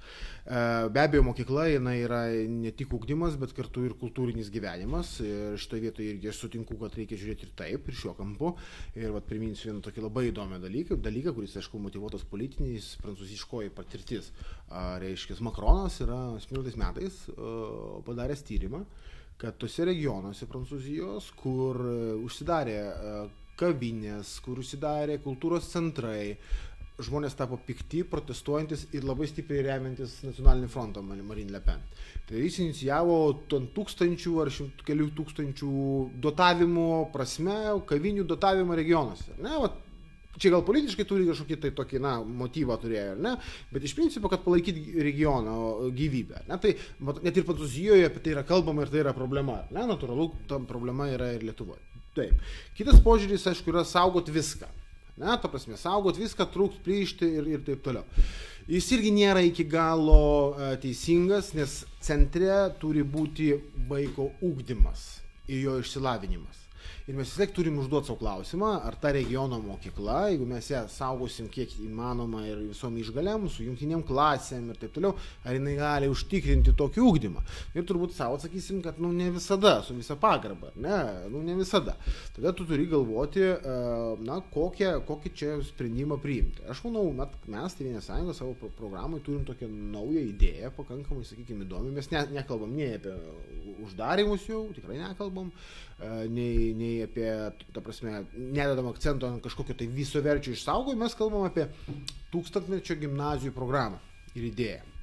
Be abejo, mokykla jinai yra ne tik ugdymas, bet kartu ir kultūrinis gyvenimas. Ir šitoje vietoje irgi aš sutinku, kad reikia žiūrėti ir taip, ir šiuo kampu. Ir vat, priminsiu vieną tokį labai įdomią dalyką, dalyką, kuris, aišku, motyvuotas politiniais, prancūziškoji patirtis. Reiškia, Makronas yra aštuonioliktais metais padaręs tyrimą, kad tose regionuose Prancūzijos, kur užsidarė kavinės, kur užsidarė kultūros centrai, žmonės tapo pikti, protestuojantis ir labai stipriai remiantis nacionalinį frontą Marine Le Pen. Tai jis inicijavo tūkstančių ar šimt kelių tūkstančių dotavimo prasme, kavinių dotavimo regionuose. Ne, va, čia gal politiškai turi kažkokį tai tokį, na, motyvą turėjo, ne, bet iš principo, kad palaikyti regiono gyvybę. Ne, tai net ir Prancūzijoje apie tai yra kalbama ir tai yra problema. Ne, natūralu, ta problema yra ir Lietuvoje. Taip. Kitas požiūris, aišku, yra saugoti viską. Ne, ta prasme, saugot viską, trūks, plyšti ir, ir taip toliau. Jis irgi nėra iki galo uh, teisingas, nes centre turi būti vaiko ugdymas ir jo išsilavinimas. Ir mes vis tiek turim užduoti savo klausimą, ar ta regiono mokykla, jeigu mes ją saugosim kiek įmanoma ir visom išgalėm, su jungtiniam klasėm ir taip toliau, ar jinai gali užtikrinti tokį ugdymą. Ir turbūt savo atsakysim, kad nu, ne visada, su visa pagarba, ne, nu, ne visada. Tada tu turi galvoti, na, kokią, kokį čia sprendimą priimti. Aš manau, mes Tėvynės sąjunga savo programai turim tokią naują idėją, pakankamai, sakykime, įdomi. Mes ne, nekalbam nei apie uždarimus jau, tikrai nekalbam, nei, nei apie, ta prasme, nededam akcento ant kažkokio tai visoverčio išsaugojimo, mes kalbam apie tūkstantmečio gimnazijų programą ir idėją.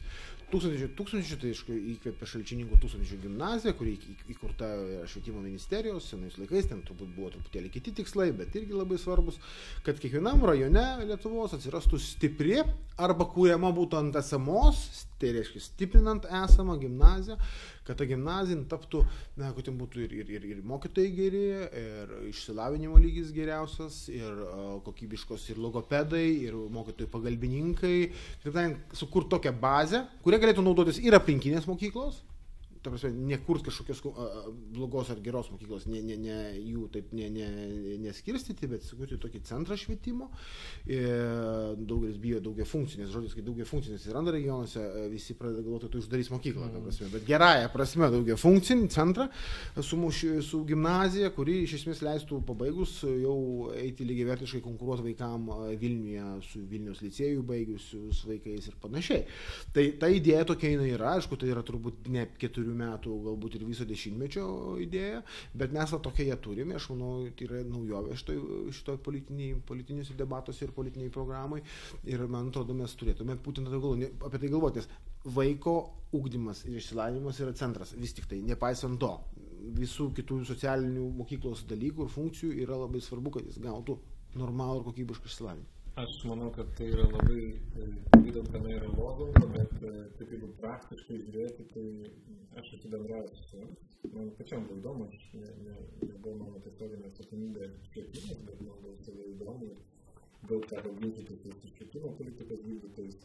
tūkstančių, tūkstančių tai aišku, įkvėpė Šalčininkų tūkstančių gimnaziją, kuri įkurta švietimo ministerijos, senais laikais, ten turbūt buvo truputėlį kiti tikslai, bet irgi labai svarbus, kad kiekvienam rajone Lietuvos atsirastų stipri arba kūriama būtų ant esamos, tai reiškia stiprinant esamą gimnaziją, kad ta gimnazija taptų, na, kad ten būtų ir, ir, ir, ir mokytojai geri, ir išsilavinimo lygis geriausias, ir uh, kokybiškos ir logopedai, ir mokytojai pagalbininkai. Taip tariant, sukurt tokią bazę, kurią galėtų naudotis ir aplinkinės mokyklos, ta prasme, nekurt kažkokios uh, blogos ar geros mokyklos, ne, ne, ne, jų taip ne, ne, neskirstyti, bet sukurti tokį centrą švietimo. E, daugelis bijo daugia funkcinės, žodis, kai daugia funkcinės atsiranda regionuose, visi pradeda galvoti, tu uždarys mokyklą, ta prasme, bet gerąją prasme daugia funkcinį centrą su, su gimnazija, kuri iš esmės leistų pabaigus jau eiti lygiavertiškai konkuruoti vaikam Vilniuje su Vilniaus licėjų baigusius vaikais ir panašiai. Tai ta idėja tokia jinai yra, aišku, tai yra turbūt ne keturių metų, galbūt ir viso dešimtmečio idėja, bet mes va tokia ją turime, aš manau, tai yra naujovė šitoj, šitoj politiniuose debatuose ir politiniai programai ir man atrodo, mes turėtume būtent apie tai galvoti, nes vaiko ugdymas ir išsilavinimas yra centras, vis tik tai, nepaisant to, visų kitų socialinių mokyklos dalykų ir funkcijų yra labai svarbu, kad jis gautų normalų ir kokybišką išsilavinimą. Aš manau, kad tai yra labai, įdant, kad yra lozunga, bet taip jeigu praktiškai žiūrėti, tai aš esu bendravęs su man pačiam buvo įdomu, aš ne, ne, nebuvo mano tiesioginė atsakomybė švietimas, bet man buvo savai įdomu ir daug teko ginčytis su švietimo politikos vykdytojais.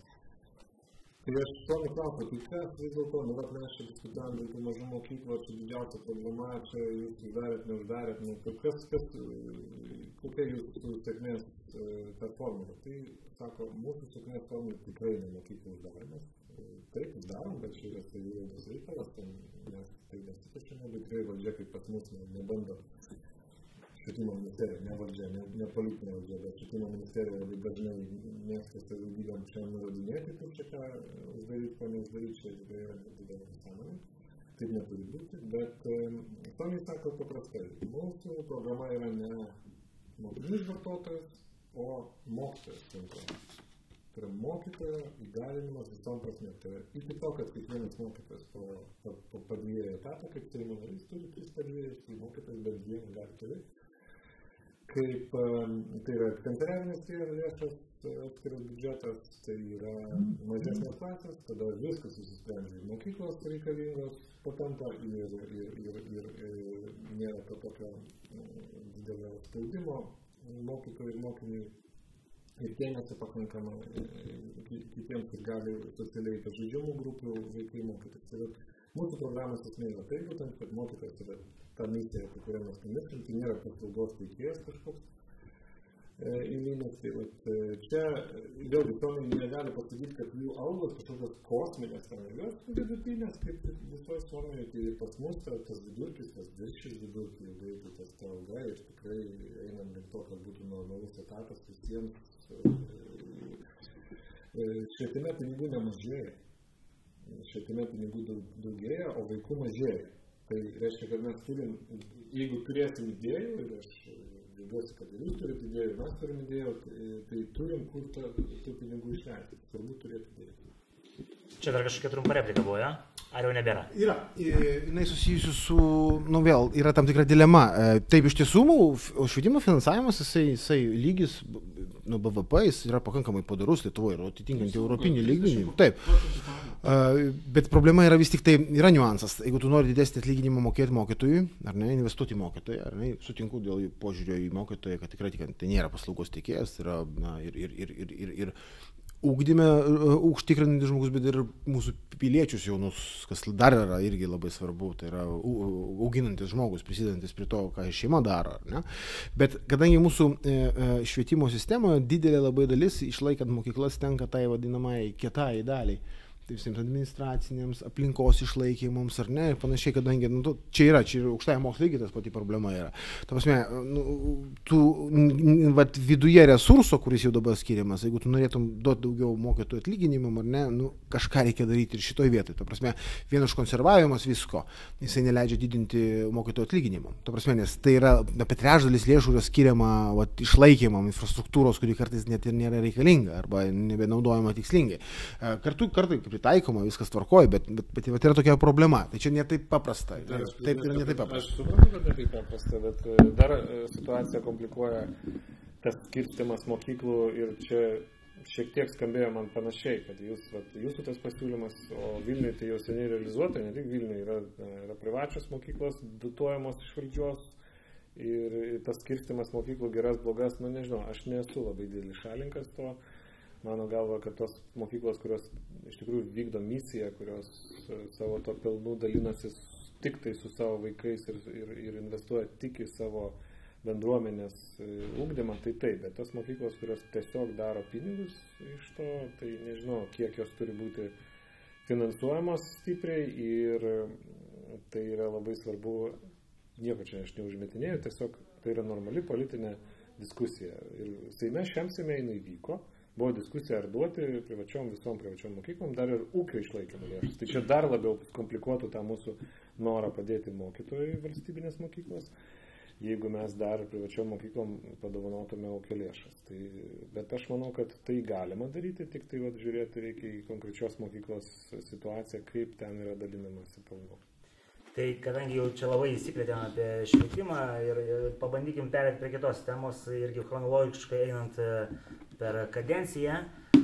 Tai aš Suomi klausiu, tai kas vis dėlto, nu vat mes čia diskutuojam dėl tų mažų mokyklų, čia didžiausia problema, čia jūs uždarėt, neuždarėt, nu, kas, kas, kokia jūsų sėkmės ta formulė? Tai, sako, mūsų sėkmės formulė tikrai ne mokyklų uždarimas. Taip, uždarom, bet čia yra savivaldos reikalas, mes tai nesipešime, bet tikrai valdžia, kaip pas mus, nebando švietimo ministerija, ne valdžia, ne, ne politinė valdžia, bet švietimo ministerija labai dažnai mėgsta savivaldybėm čia nurodinėti, kaip čia ką uždaryti, ko neuždaryti, čia tikrai yra didelė nesąmonė. Taip neturi būti, bet Suomiai sako paprastai, mūsų programa yra ne mokinys vartotojas, o mokytojas centras. Tai yra mokytojo įgalinimas visom prasme. Tai yra iki to, kad kiekvienas mokytojas po, po, po padėjėjo etatą, kaip Seimo narys turi tris padėjėjus, tai mokytojas bent vieną gali turėti. Kaip tai yra kanceliarinės lėšos, atskiras biudžetas, tai yra mažesnės klasės, tada viskas susisprendžia. Mokyklos reikalingos patampa ir, ir, ir, ir, ir nėra to tokio didelio spaudimo mokytojų ir mokinių ir dėmesio pakankamai kitiems, kur gali socialiai pažeidžiamų grupių vaikai mokytis. Mūsų programos esmė yra tai, būtent, kad mokytojas yra ta misija, apie kurią mes pamiršim, tai nėra paslaugos teikėjas kažkoks įlynas. Tai vat, čia vėlgi Suomiai negali pasakyti, kad jų algos kažkokios kosminės ten yra vidutinės, kaip visoje Suomijoje, tai pas mus tas vidurkis, tas viršis vidurkis, jeigu tas ta alga ir tikrai einam link to, kad būtų normalus etatas visiems. Švietime pinigų nemažėja. Švietime pinigų daugėja, o vaikų mažėja. Tai reiškia, kad mes turim, jeigu turėsim idėjų, ir aš džiaugiuosi, kad jūs turite idėjų, mes turim idėjų, tai, tai turim kur ta, tų pinigų išleisti. Svarbu turėti idėjų. Čia dar kažkokia trumpa replika buvo, ja? Ar jau nebėra? Yra. Jinai susijusi su, nu vėl, yra tam tikra dilema. Taip, iš tiesų, švietimo finansavimas, jisai, jisai lygis, nu, B V P, jis yra pakankamai padarus Lietuvoje ir atitinkant europinį lygmenį. Taip. Bet problema yra vis tik tai, yra niuansas. Jeigu tu nori didesnį atlyginimą mokėti mokytojui, ar ne, investuoti į mokytoją, ar ne, sutinku dėl požiūrio į mokytoją, kad tikrai tai nėra paslaugos teikėjas, tai yra, na, ir, ir, ir, ir, ir, ir ugdyme užtikrinantis žmogus, bet ir mūsų piliečius jaunus, kas dar yra irgi labai svarbu, tai yra auginantis žmogus, prisidedantis prie to, ką šeima daro. Ne? Bet kadangi mūsų švietimo sistemoje didelė labai dalis, išlaikant mokyklas, tenka tai vadinamai kietai daliai, tai visiems administracinėms, aplinkos išlaikymams ar ne, ir panašiai, kadangi nu, čia yra, čia yra aukštąja mokslo lygiai tas pati problema yra. Ta prasme, nu, tu vat, viduje resurso, kuris jau dabar skiriamas, jeigu tu norėtum duoti daugiau mokytojų atlyginimam ar ne, nu, kažką reikia daryti ir šitoj vietoj. Ta prasme, vien užkonservavimas visko, jisai neleidžia didinti mokytojų atlyginimam. Ta prasme, nes tai yra apie trečdalis lėšų yra skiriama vat, išlaikymam infrastruktūros, kuri kartais net ir nėra reikalinga arba nebenaudojama tikslingai. Kartu, kartai, kaip pritaikoma, viskas tvarkoja, bet, bet, bet, bet yra tokia problema. Tai čia ne taip paprasta. Aš, taip yra ne taip paprasta. Aš suprantu, kad ne taip paprasta, bet dar situaciją komplikuoja tas skirstimas mokyklų ir čia šiek tiek skambėjo man panašiai, kad jūs, vat, jūsų tas pasiūlymas, o Vilniuje tai jau seniai realizuota, ne tik Vilniuje, yra, yra privačios mokyklos, dotuojamos iš valdžios ir tas skirstimas mokyklų geras, blogas, nu nežinau, aš nesu labai didelis šalinkas to. Mano galva, kad tos mokyklos, kurios iš tikrųjų vykdo misiją, kurios savo to pelnų dalinasi tik tai su savo vaikais ir, ir, ir investuoja tik į savo bendruomenės ugdymą, tai taip, bet tos mokyklos, kurios tiesiog daro pinigus iš to, tai nežinau, kiek jos turi būti finansuojamos stipriai ir tai yra labai svarbu, nieko čia aš neužmetinėjau, tiesiog tai yra normali politinė diskusija. Ir Seime šiam Seime jinai vyko, buvo diskusija ar duoti privačiom, visom privačiom mokyklom, dar ir ūkio išlaikymo lėšas. Tai čia dar labiau komplikuotų tą mūsų norą padėti mokytojai valstybinės mokyklos, jeigu mes dar privačiom mokyklom padovanotume ūkio lėšas. Tai, bet aš manau, kad tai galima daryti, tik tai vat, žiūrėti reikia į konkrečios mokyklos situaciją, kaip ten yra dalinamasi pelnu. Tai kadangi jau čia labai įsiplėtėm apie švietimą ir, ir pabandykim perėti prie kitos temos, irgi chronologiškai einant per kadenciją,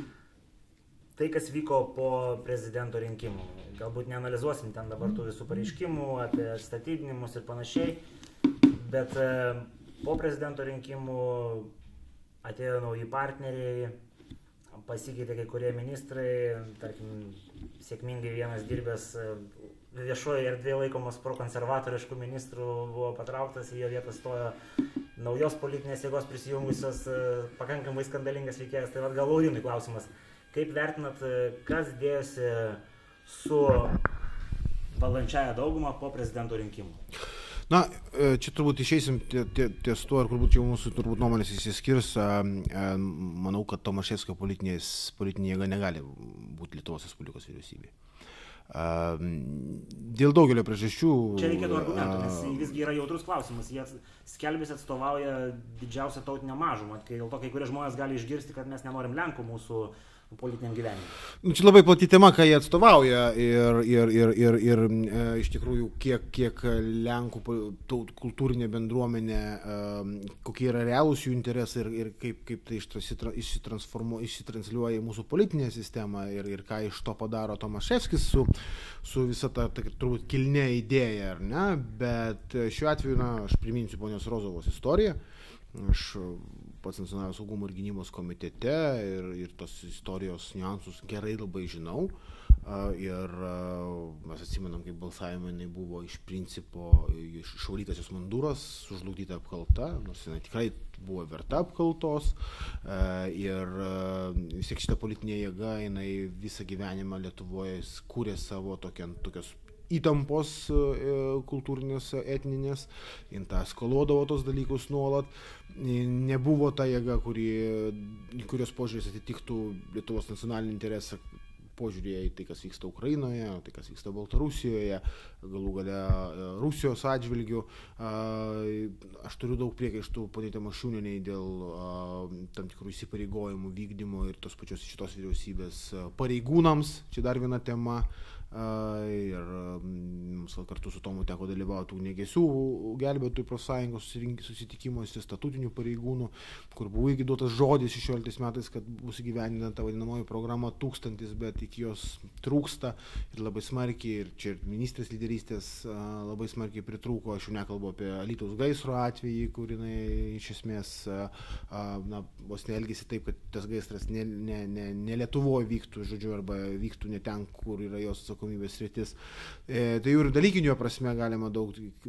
tai kas vyko po prezidento rinkimų. Galbūt neanalizuosim ten dabar tų visų pareiškimų apie statydinimus ir panašiai, bet po prezidento rinkimų atėjo nauji partneriai, pasikeitė kai kurie ministrai, tarkim, sėkmingai vienas dirbęs viešoje erdvėje laikomas prokonservatoriškų ministrų buvo patrauktas, į jo vietą stojo naujos politinės jėgos prisijungusios pakankamai skandalingas veikėjas. Tai vat gal Laurinui klausimas, kaip vertinat, kas dėjosi su valdančiąja dauguma po prezidento rinkimų? Na, čia turbūt išeisim ties tuo, ir turbūt jau mūsų turbūt nuomonės įsiskirs. Manau, kad Tomaševskio politinė jėga negali būti Lietuvos Respublikos vyriausybė. Dėl daugelio priežasčių. Čia reikėtų argumentų, nes visgi yra jautrus klausimas. Jie skelbėsi atstovauja didžiausią tautinę mažumą. Dėl to kai kurie žmonės gali išgirsti, kad mes nenorim Lenkų mūsų politiniam gyvenimui. Nu, čia labai plati tema, ką jie atstovauja ir, ir, ir, ir, ir e, iš tikrųjų kiek, kiek Lenkų kultūrinė bendruomenė, e, kokie yra realūs jų interesai ir, ir kaip, kaip tai išsitransliuoja į mūsų politinę sistemą ir, ir ką iš to padaro Tomaševskis su, su visa ta, ta turbūt kilne idėja, ar ne? Bet šiuo atveju, na, aš priminsiu ponios Rozovos istoriją. Aš pats nacionalinio saugumo ir gynybos komitete ir, ir tos istorijos niuansus gerai labai žinau. Ir mes atsimenam, kaip balsavimai jinai buvo iš principo išvalytas jos munduras, sužlugdyta apkalta, nors jinai tikrai buvo verta apkaltos. Ir vis tiek šita politinė jėga, jinai visą gyvenimą Lietuvoje kūrė savo tokią, tokios įtampos kultūrinės, etninės, jin tą eskaluodavo tos dalykus nuolat. Nebuvo ta jėga, kuri, kurios požiūrės atitiktų Lietuvos nacionalinį interesą, požiūrėje į tai, kas vyksta Ukrainoje, tai, kas vyksta Baltarusijoje, galų gale Rusijos atžvilgių. Aš turiu daug priekaištų poniai Tamašunienei dėl tam tikrų įsipareigojimų vykdymo ir tos pačios šitos vyriausybės pareigūnams. Čia dar viena tema. Ir mums kartu su Tomu teko dalyvauti ugniagesių gelbėtojų profsąjungos susitikimuose, statutinių pareigūnų, kur buvo įgyduotas žodis šešioliktais metais, kad bus įgyvendinta vadinamoji programa tūkstantis, bet iki jos trūksta ir labai smarkiai, ir čia ministrės lyderystės labai smarkiai pritrūko. Aš jau nekalbu apie Alytaus gaisro atvejį, kur jinai iš esmės na, vos neelgėsi taip, kad tas gaisras ne, ne, ne, ne Lietuvoje vyktų, žodžiu, arba vyktų ne ten, kur yra jos atsakomybės sritis. E, tai jau ir dalykinio prasme galima daug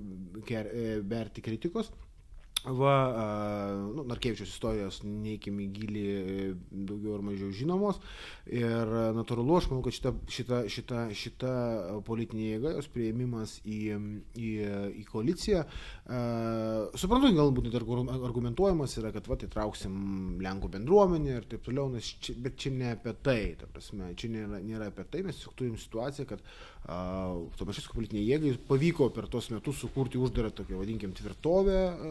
berti kritikos. Va, nu, Narkevičiaus istorijos neįkim į gilį daugiau ar mažiau žinomos. Ir natūralu, aš manau, kad šita, šita, šita, šita politinė jėga, jos priėmimas į, į, į koaliciją, uh, suprantu, galbūt net argumentuojamas yra, kad va, įtrauksim Lenkų bendruomenę ir taip toliau, nes čia, bet čia ne apie tai, ta prasme, čia nėra, nėra apie tai, mes turim situaciją, kad uh, Tomaševskio politinė jėgai pavyko per tos metus sukurti uždarą tokią, vadinkim, tvirtovę uh, pietryčių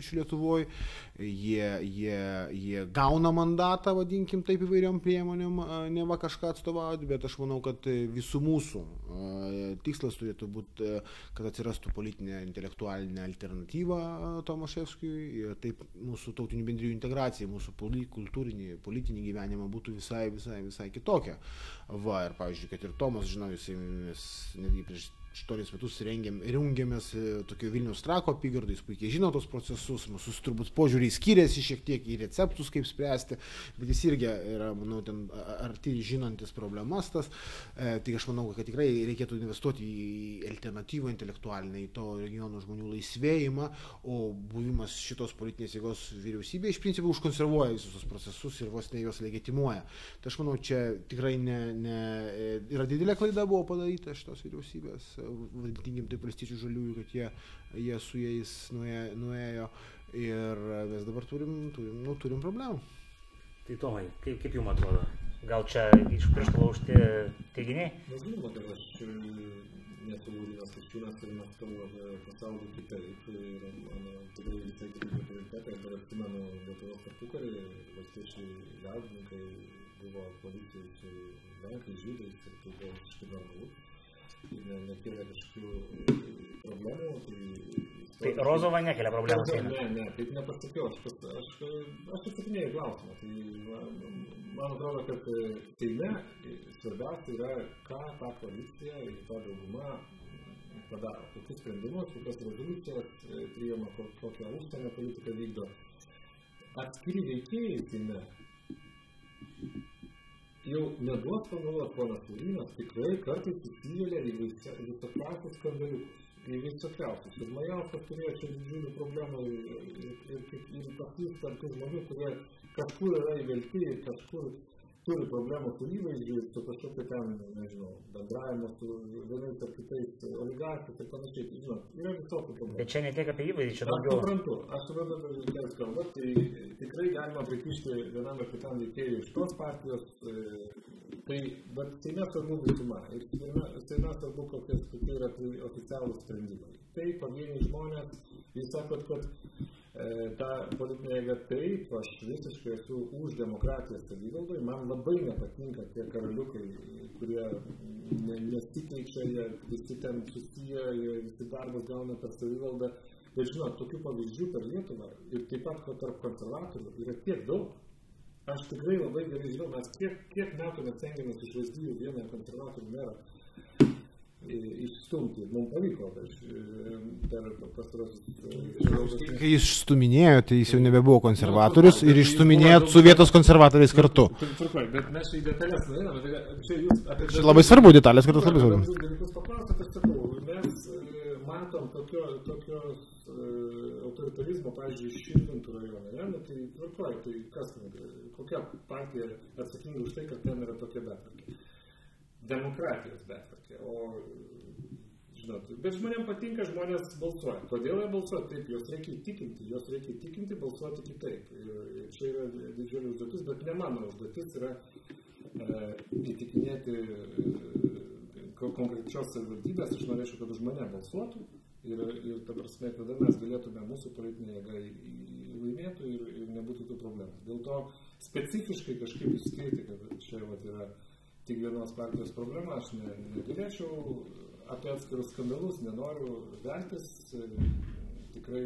lapkričio Lietuvoje, jie, jie, jie gauna mandatą, vadinkim taip, įvairiom priemonėm, ne va kažką atstovauti, bet aš manau, kad visų mūsų tikslas turėtų būti, kad atsirastų politinė intelektualinė alternatyva Tomaševskiui ir taip mūsų tautinių bendrijų integracija, mūsų kultūrinį, politinį gyvenimą būtų visai, visai, visai kitokia. Va, ir pavyzdžiui, kad ir Tomas, žinau, jisai mes netgi prieš aštuonis metus rengiam, rengiamės tokio Vilniaus Trako apygardai, jis puikiai žino tos procesus, mūsų turbūt požiūriai skiriasi šiek tiek į receptus, kaip spręsti, bet jis irgi yra, manau, ten arti žinantis problemas tas, e, tai aš manau, kad tikrai reikėtų investuoti į alternatyvą intelektualinę, į to regiono žmonių laisvėjimą, o buvimas šitos politinės jėgos vyriausybė iš principo užkonservuoja visus tos procesus ir vos ne juos legitimuoja. Tai aš manau, čia tikrai ne, ne, yra didelė klaida buvo padaryta šitos vyriausybės, vadinkim taip valstiečių žaliųjų, kad jie, jie su jais nuėjo, nuėjo ir mes dabar turim, turim, nu, turim problemų. Tai Tomai, kaip, kaip jums atrodo? Gal čia iš piršto laužti teiginiai? Mes žinoma, kad aš nesu Laurynas Kasčiūnas ir mąstau apie pasaulį kitaip ir mano tikrai visai kitaip prioritetai. Aš dar atsimenu Lietuvos tarpukarį, valstiečiai liaudininkai buvo koalicijai su Lenkai, žydais ir tai buvo visiškai normalu. Ne, nekėlė kažkokių problemų. Tai, tai Rozova nekelia problemų Seime? Ne, ne, taip nepasakiau. Aš, aš, aš atsakinėjau klausimą. Tai man, man atrodo, kad Seime svarbiausia yra, ką ta koalicija ir ta dauguma padaro. Kokius sprendimus, kokias rezoliucijas priima, kokią užsienio politiką vykdo. Atskiri veikėjai Seime jau neduos panuolat ponas Laurynas, tikrai kartais įsivelia į visokiausius skandaliukus, į visokiausius. Ir Majauskas turėjo čia didžiulių problemų ir, ir, ir, ir pasys tarp žmonių, kurie kažkur yra įvelti ir kažkur turi problemų su įvaizdžiu, su kažkokiu ten, nežinau, bendravimu su vienais ar kitais oligarchais ir panašiai. Žinot, yra visokių problemų. Bet čia ne tiek apie įvaizdį, čia daugiau. Aš suprantu, aš suprantu, kad jūs kalbat, tai tikrai galima prikišti vienam ir kitam veikėjui iš tos partijos, tai, bet Seime svarbu visuma ir Seime svarbu, kokie yra oficialūs sprendimai. Tai pavieniai žmonės, jūs sakot, kad e, ta politinė jėga taip, aš visiškai esu už demokratiją savivaldoj, man labai nepatinka tie karaliukai, kurie ne, nesikeičia, jie visi ten susiję, jie visi darbus gauna per savivaldą, bet žinot, tokių pavyzdžių per Lietuvą ir taip pat tarp konservatorių yra tiek daug. Aš tikrai labai gerai žinau, mes kiek, kiek metų mes stengiamės iš Lazdijų vieną konservatorių merą išstumti. Mums pavyko, bet per pastarosius... Kai jis išstuminėjo, tai jis jau nebebuvo konservatorius ir išstuminėjo su vietos konservatoriais kartu. Tvarkoj, bet mes čia į detalės nuėjome. Čia jūs... Čia labai svarbu, detalės kartu labai svarbu. Jūs dalykus paklausėte, aš sakau, mes matom tokio, tokios autoritarizmo, pavyzdžiui, Širvintų rajone, ne? Tai tvarkoj, tai kas, kokia partija atsakinga už tai, kad ten yra tokia betvarkė? Demokratijos betvarkė, o, žinot, bet žmonėms patinka, žmonės balsuoja. Kodėl jie balsuoja? Taip, jos reikia įtikinti, jos reikia įtikinti, balsuoti kitaip. Ir čia yra didžiulė užduotis, bet ne mano užduotis yra e, įtikinėti e, konkrečios savivaldybės, aš norėčiau, kad už mane balsuotų ir, ir ta prasme, tada mes galėtume mūsų politinė jėga laimėtų ir, ir nebūtų tų problemų. Dėl to specifiškai kažkaip išskirti, kad čia vat, yra tik vienos partijos problema, aš ne, negalėčiau apie atskirus skandalus, nenoriu veltis, tikrai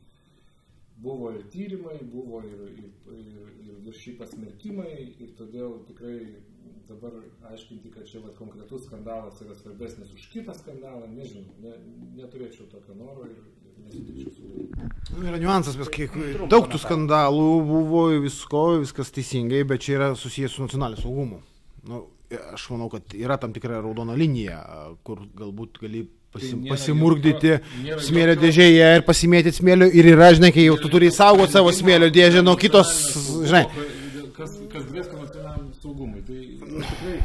buvo ir tyrimai, buvo ir, ir, ir, ir viršį pasmerkimai ir todėl tikrai dabar aiškinti, kad čia va, konkretus skandalas yra svarbesnis už kitą skandalą, nežinau, ne, neturėčiau tokio noro ir, ir nesutikčiau su jų. Yra niuansas, bet kiek daug tų skandalų buvo, visko, viskas teisingai, bet čia yra susijęs su nacionaliniu saugumu. Nu, aš manau, kad yra tam tikra raudona linija, kur galbūt gali pasim, tai pasimurgdyti jokio, smėlio jokio... dėžėje ir pasimėtyti smėlio ir yra, žinai, kai jau tu turi saugoti savo smėlio dėžę nuo kitos, žinai. Kas, kas grėstų nacionaliniam saugumui. Tai tikrai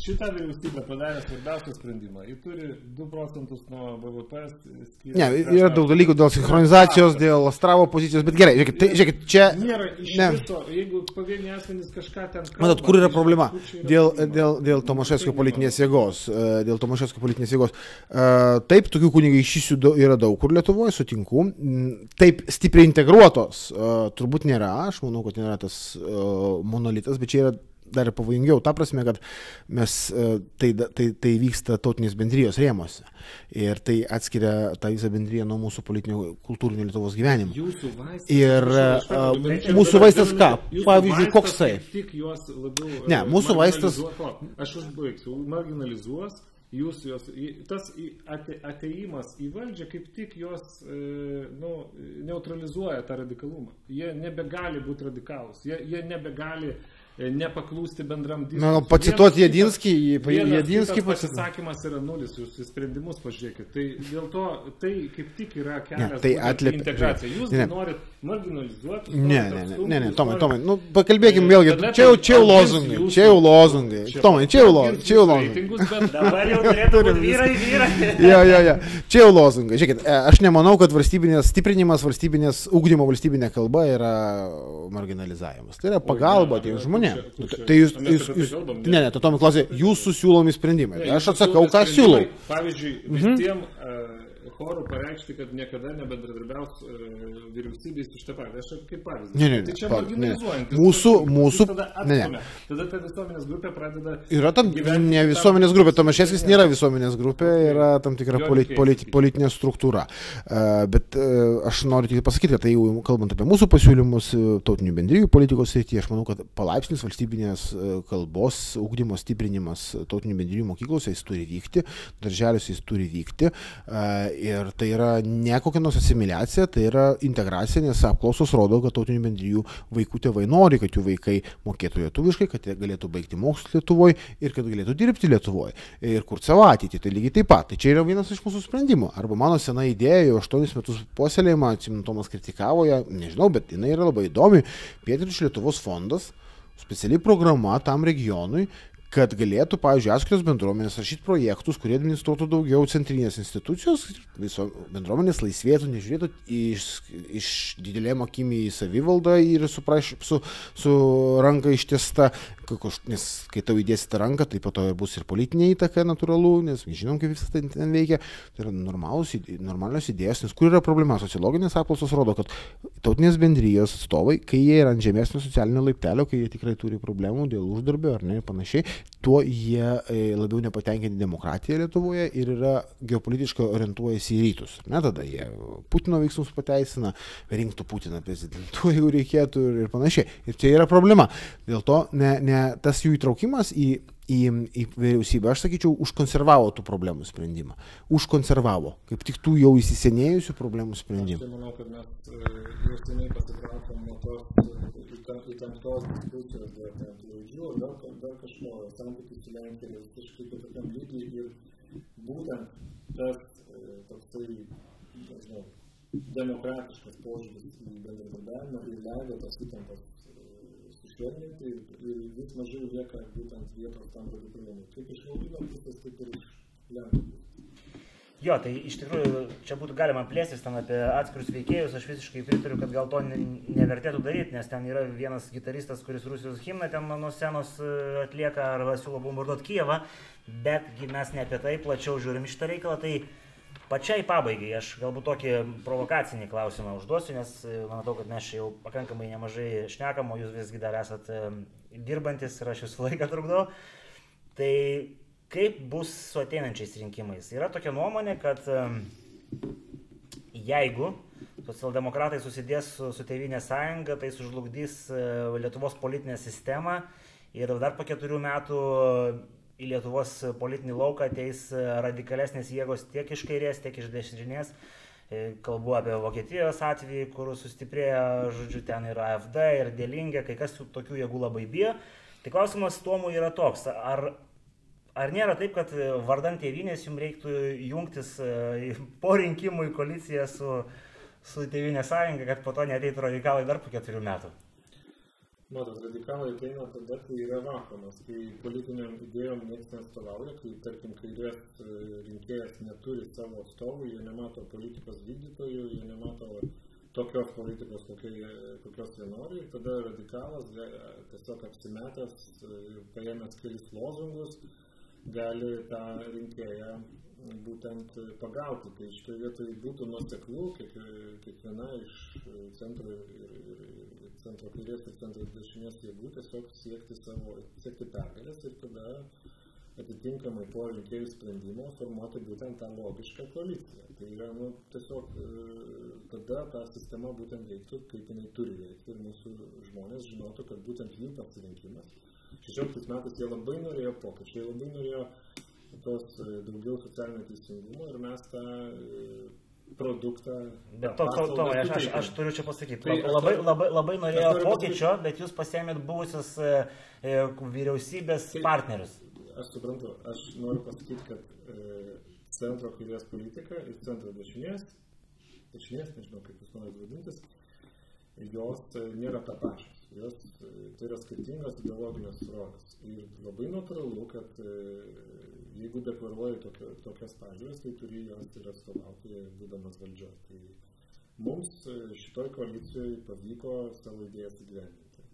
šitą vyriausybę padarė svarbiausią sprendimą. Ji turi du procentus nuo B V P. Ne, yra daug dalykų dėl sinchronizacijos, dėl Astravo pozicijos, bet gerai, žiūrėkit, tai, žiūrėkit čia... Nėra iš ne. viso, jeigu pavieniai asmenys kažką ten... Kalba, matot, kur yra problema? yra Dėl, problema. dėl, dėl Tomaševskio politinės jėgos. Dėl Tomaševskio politinės jėgos. Taip, tokių kunigaikščių yra daug kur Lietuvoje, sutinku. Taip, stipriai integruotos turbūt nėra, aš manau, kad nėra tas monolitas, bet čia yra dar pavojingiau, ta prasme, kad mes, tai, tai, tai vyksta tautinės bendrijos rėmose ir tai atskiria tą visą bendriją nuo mūsų politinio kultūrinio Lietuvos gyvenimo. Vaistas, ir aš, aš, uh, aš, mūsų vaistas ką? Pavyzdžiui, koksai? Tik juos labiau... Ne, mūsų vaistas... Aš užbaigsiu, marginalizuos, jūs jos, tas ate, ateimas į valdžią kaip tik jos nu, neutralizuoja tą radikalumą. Jie nebegali būti radikalus, jie, jie nebegali nepaklūsti bendram diskursui. Na, pacituoti Jedinskį, Jedinskį pasisakymas yra nulis, jūs į sprendimus pažiūrėkit. Tai dėl to tai kaip tik yra kelias tai atlep... integracija. Jūs ne. norit marginalizuoti. Ne, ne, ne, ne, ne, Tomai, Tomai, nu, pakalbėkim vėlgi, čia jau, čia jau lozungai, čia jau lozungai. Tomai, čia jau lozungai, čia jau lozungai. Dabar jau turėtų būti vyrai, vyrai. Jo, jo, jo, čia jau lozungai. Žiūrėkit, aš nemanau, kad valstybinės stiprinimas, valstybinės ugdymo valstybinė kalba yra marginalizavimas. Tai yra pagalba tiems žmonėms. Ne, tai jūs, jūs, jūs, ne, ne, to Tomai klausė, jūsų siūlomi sprendimai. Aš atsakau, ką siūlau. Pavyzdžiui, visiem uh, chorų pareikšti, kad niekada nebendradarbiaus uh, vyriausybės už tą partiją. Aš kaip pavyzdį. Ne, ne, tai čia pa, marginalizuojant. Mūsų, mūsų, tada ne, ne. Tada ta visuomenės grupė pradeda... Yra tam, ne visuomenės grupė, Tomaševskis nėra visuomenės grupė, yra tam tikra polit, polit, politinė struktūra. Uh, bet uh, aš noriu tik pasakyti, kad tai jau kalbant apie mūsų pasiūlymus tautinių bendrijų politikos srityje, aš manau, kad palaipsnis valstybinės kalbos ugdymo stiprinimas tautinių bendrijų mokyklose jis turi vykti, darželiuose jis turi vykti. Uh, ir tai yra ne kokia nors asimiliacija, tai yra integracija, nes apklausos rodo, kad tautinių bendrijų vaikų tėvai nori, kad jų vaikai mokėtų lietuviškai, kad jie galėtų baigti mokslus Lietuvoje ir kad galėtų dirbti Lietuvoje ir kurti savo ateitį. Tai lygiai taip pat. Tai čia yra vienas iš mūsų sprendimų. Arba mano sena idėja, jau aštuonis metus puoselėjimą, atsimenu, Tomas kritikavo ją, nežinau, bet jinai yra labai įdomi. Pietryčių Lietuvos fondas, speciali programa tam regionui, kad galėtų, pavyzdžiui, atskiros bendruomenės rašyti projektus, kurie administruotų daugiau centrinės institucijos, viso bendruomenės laisvėtų, nežiūrėtų iš, iš didelėm akimi į savivaldą ir su, praš, su, su ranka ištiesta, nes kai tau įdėsi tą ranką, tai po to bus ir politinė įtaka, natūralu, nes žinom, kaip visą tai ten veikia. Tai yra normalus, normalios idėjos, nes kur yra problema? Sociologinės apklausos rodo, kad tautinės bendrijos atstovai, kai jie yra ant žemesnio socialinio laiptelio, kai jie tikrai turi problemų dėl uždarbio ar ne, panašiai, tuo jie labiau nepatenkinti demokratiją Lietuvoje ir yra geopolitiškai orientuojasi į rytus. Ne, tada jie Putino veiksmus pateisina, rinktų Putiną prezidentu, jeigu reikėtų ir, ir panašiai. Ir čia yra problema. Dėl to ne, ne tas jų įtraukimas į, į, į vyriausybę, aš sakyčiau, užkonservavo tų problemų sprendimą. Užkonservavo, kaip tik tų jau įsisenėjusių problemų sprendimą. Aš tai manau, kad mes jau seniai pasitraukom nuo tos įtemptos diskusijos dėl klaidžių, dar, dar kažko, santykių su Lenkija yra visiškai kitokiam lygiai ir būtent tas toksai, nežinau, demokratiškas požiūris į bendradarbiavimą ir leido tas įtampas sušvelninti ir vis mažiau lieka būtent vietos tam radikalumui. Kaip iš Laurino pusės, taip ir iš Lenkų pusės. Jo, tai iš tikrųjų čia būtų galima plėstis ten apie atskirus veikėjus, aš visiškai pritariu, kad gal to nevertėtų daryti, nes ten yra vienas gitaristas, kuris Rusijos himną ten nuo scenos atlieka arba siūlo bombarduoti Kijevą, betgi mes ne apie tai plačiau žiūrim šitą reikalą, tai pačiai pabaigai aš galbūt tokį provokacinį klausimą užduosiu, nes manau, kad mes jau pakankamai nemažai šnekam, o jūs visgi dar esat dirbantis ir aš jūsų laiką trukdau. Tai kaip bus su ateinančiais rinkimais? Yra tokia nuomonė, kad jeigu socialdemokratai susidės su, su Tėvynės sąjunga, tai sužlugdys Lietuvos politinę sistemą ir dar po keturių metų į Lietuvos politinį lauką ateis radikalesnės jėgos tiek iš kairės, tiek iš dešinės. Kalbu apie Vokietijos atvejį, kur sustiprėjo, žodžiu, ten yra A F D ir Dėlingė, kai kas tokių jėgų labai bijo. Tai klausimas Tomui yra toks, ar Ar nėra taip, kad vardan Tėvynės jums reiktų jungtis po rinkimų į koaliciją su, su Tėvynės sąjunga, kad po to neateitų radikalai dar po keturių metų? Matot, radikalai ateina tada, kai yra vakuumas, kai politiniam idėjom niekas neatstovauja, kai, tarkim, kairės rinkėjas neturi savo atstovų, jie nemato politikos vykdytojų, jie nemato tokios politikos, kokios jie nori, ir tada radikalas tiesiog apsimetęs, paėmęs kelis lozungus, gali tą rinkėją būtent pagauti. Tai šitoje vietoje būtų nuoseklų, kiek, kiekviena iš centro ir, ir, ir centro kairės ir centro dešinės jėgų tiesiog siekti savo, siekti pergalės ir tada atitinkamai po rinkėjų sprendimo formuoti būtent tą logišką koaliciją. Tai yra, nu, tiesiog tada ta sistema būtent veiktų, kaip jinai turi veikti ir mūsų žmonės žinotų, kad būtent jų pasirinkimas. šešioliktais metais jie labai norėjo pokyčių, jie labai norėjo tos daugiau socialinio teisingumo ir mes tą produktą... Bet to, to, to aš, aš, aš turiu čia pasakyti, tai labai, labai, labai norėjo pokyčio, pasakyti, bet jūs pasiėmėt buvusius e, vyriausybės tai, partnerius. Aš suprantu, aš noriu pasakyti, kad e, centro kairės politika ir centro dešinės, dešinės, nežinau kaip jūs norite vadintis, jos nėra tapačios. Jos, tai yra skirtingos ideologinės rolės. Ir labai natūralu, kad jeigu deklaruoji tokio, tokias pažiūrės, tai turi jos ir atstovauti būdamas valdžios. Tai mums šitoj koalicijoje pavyko savo idėjas įgyvendinti.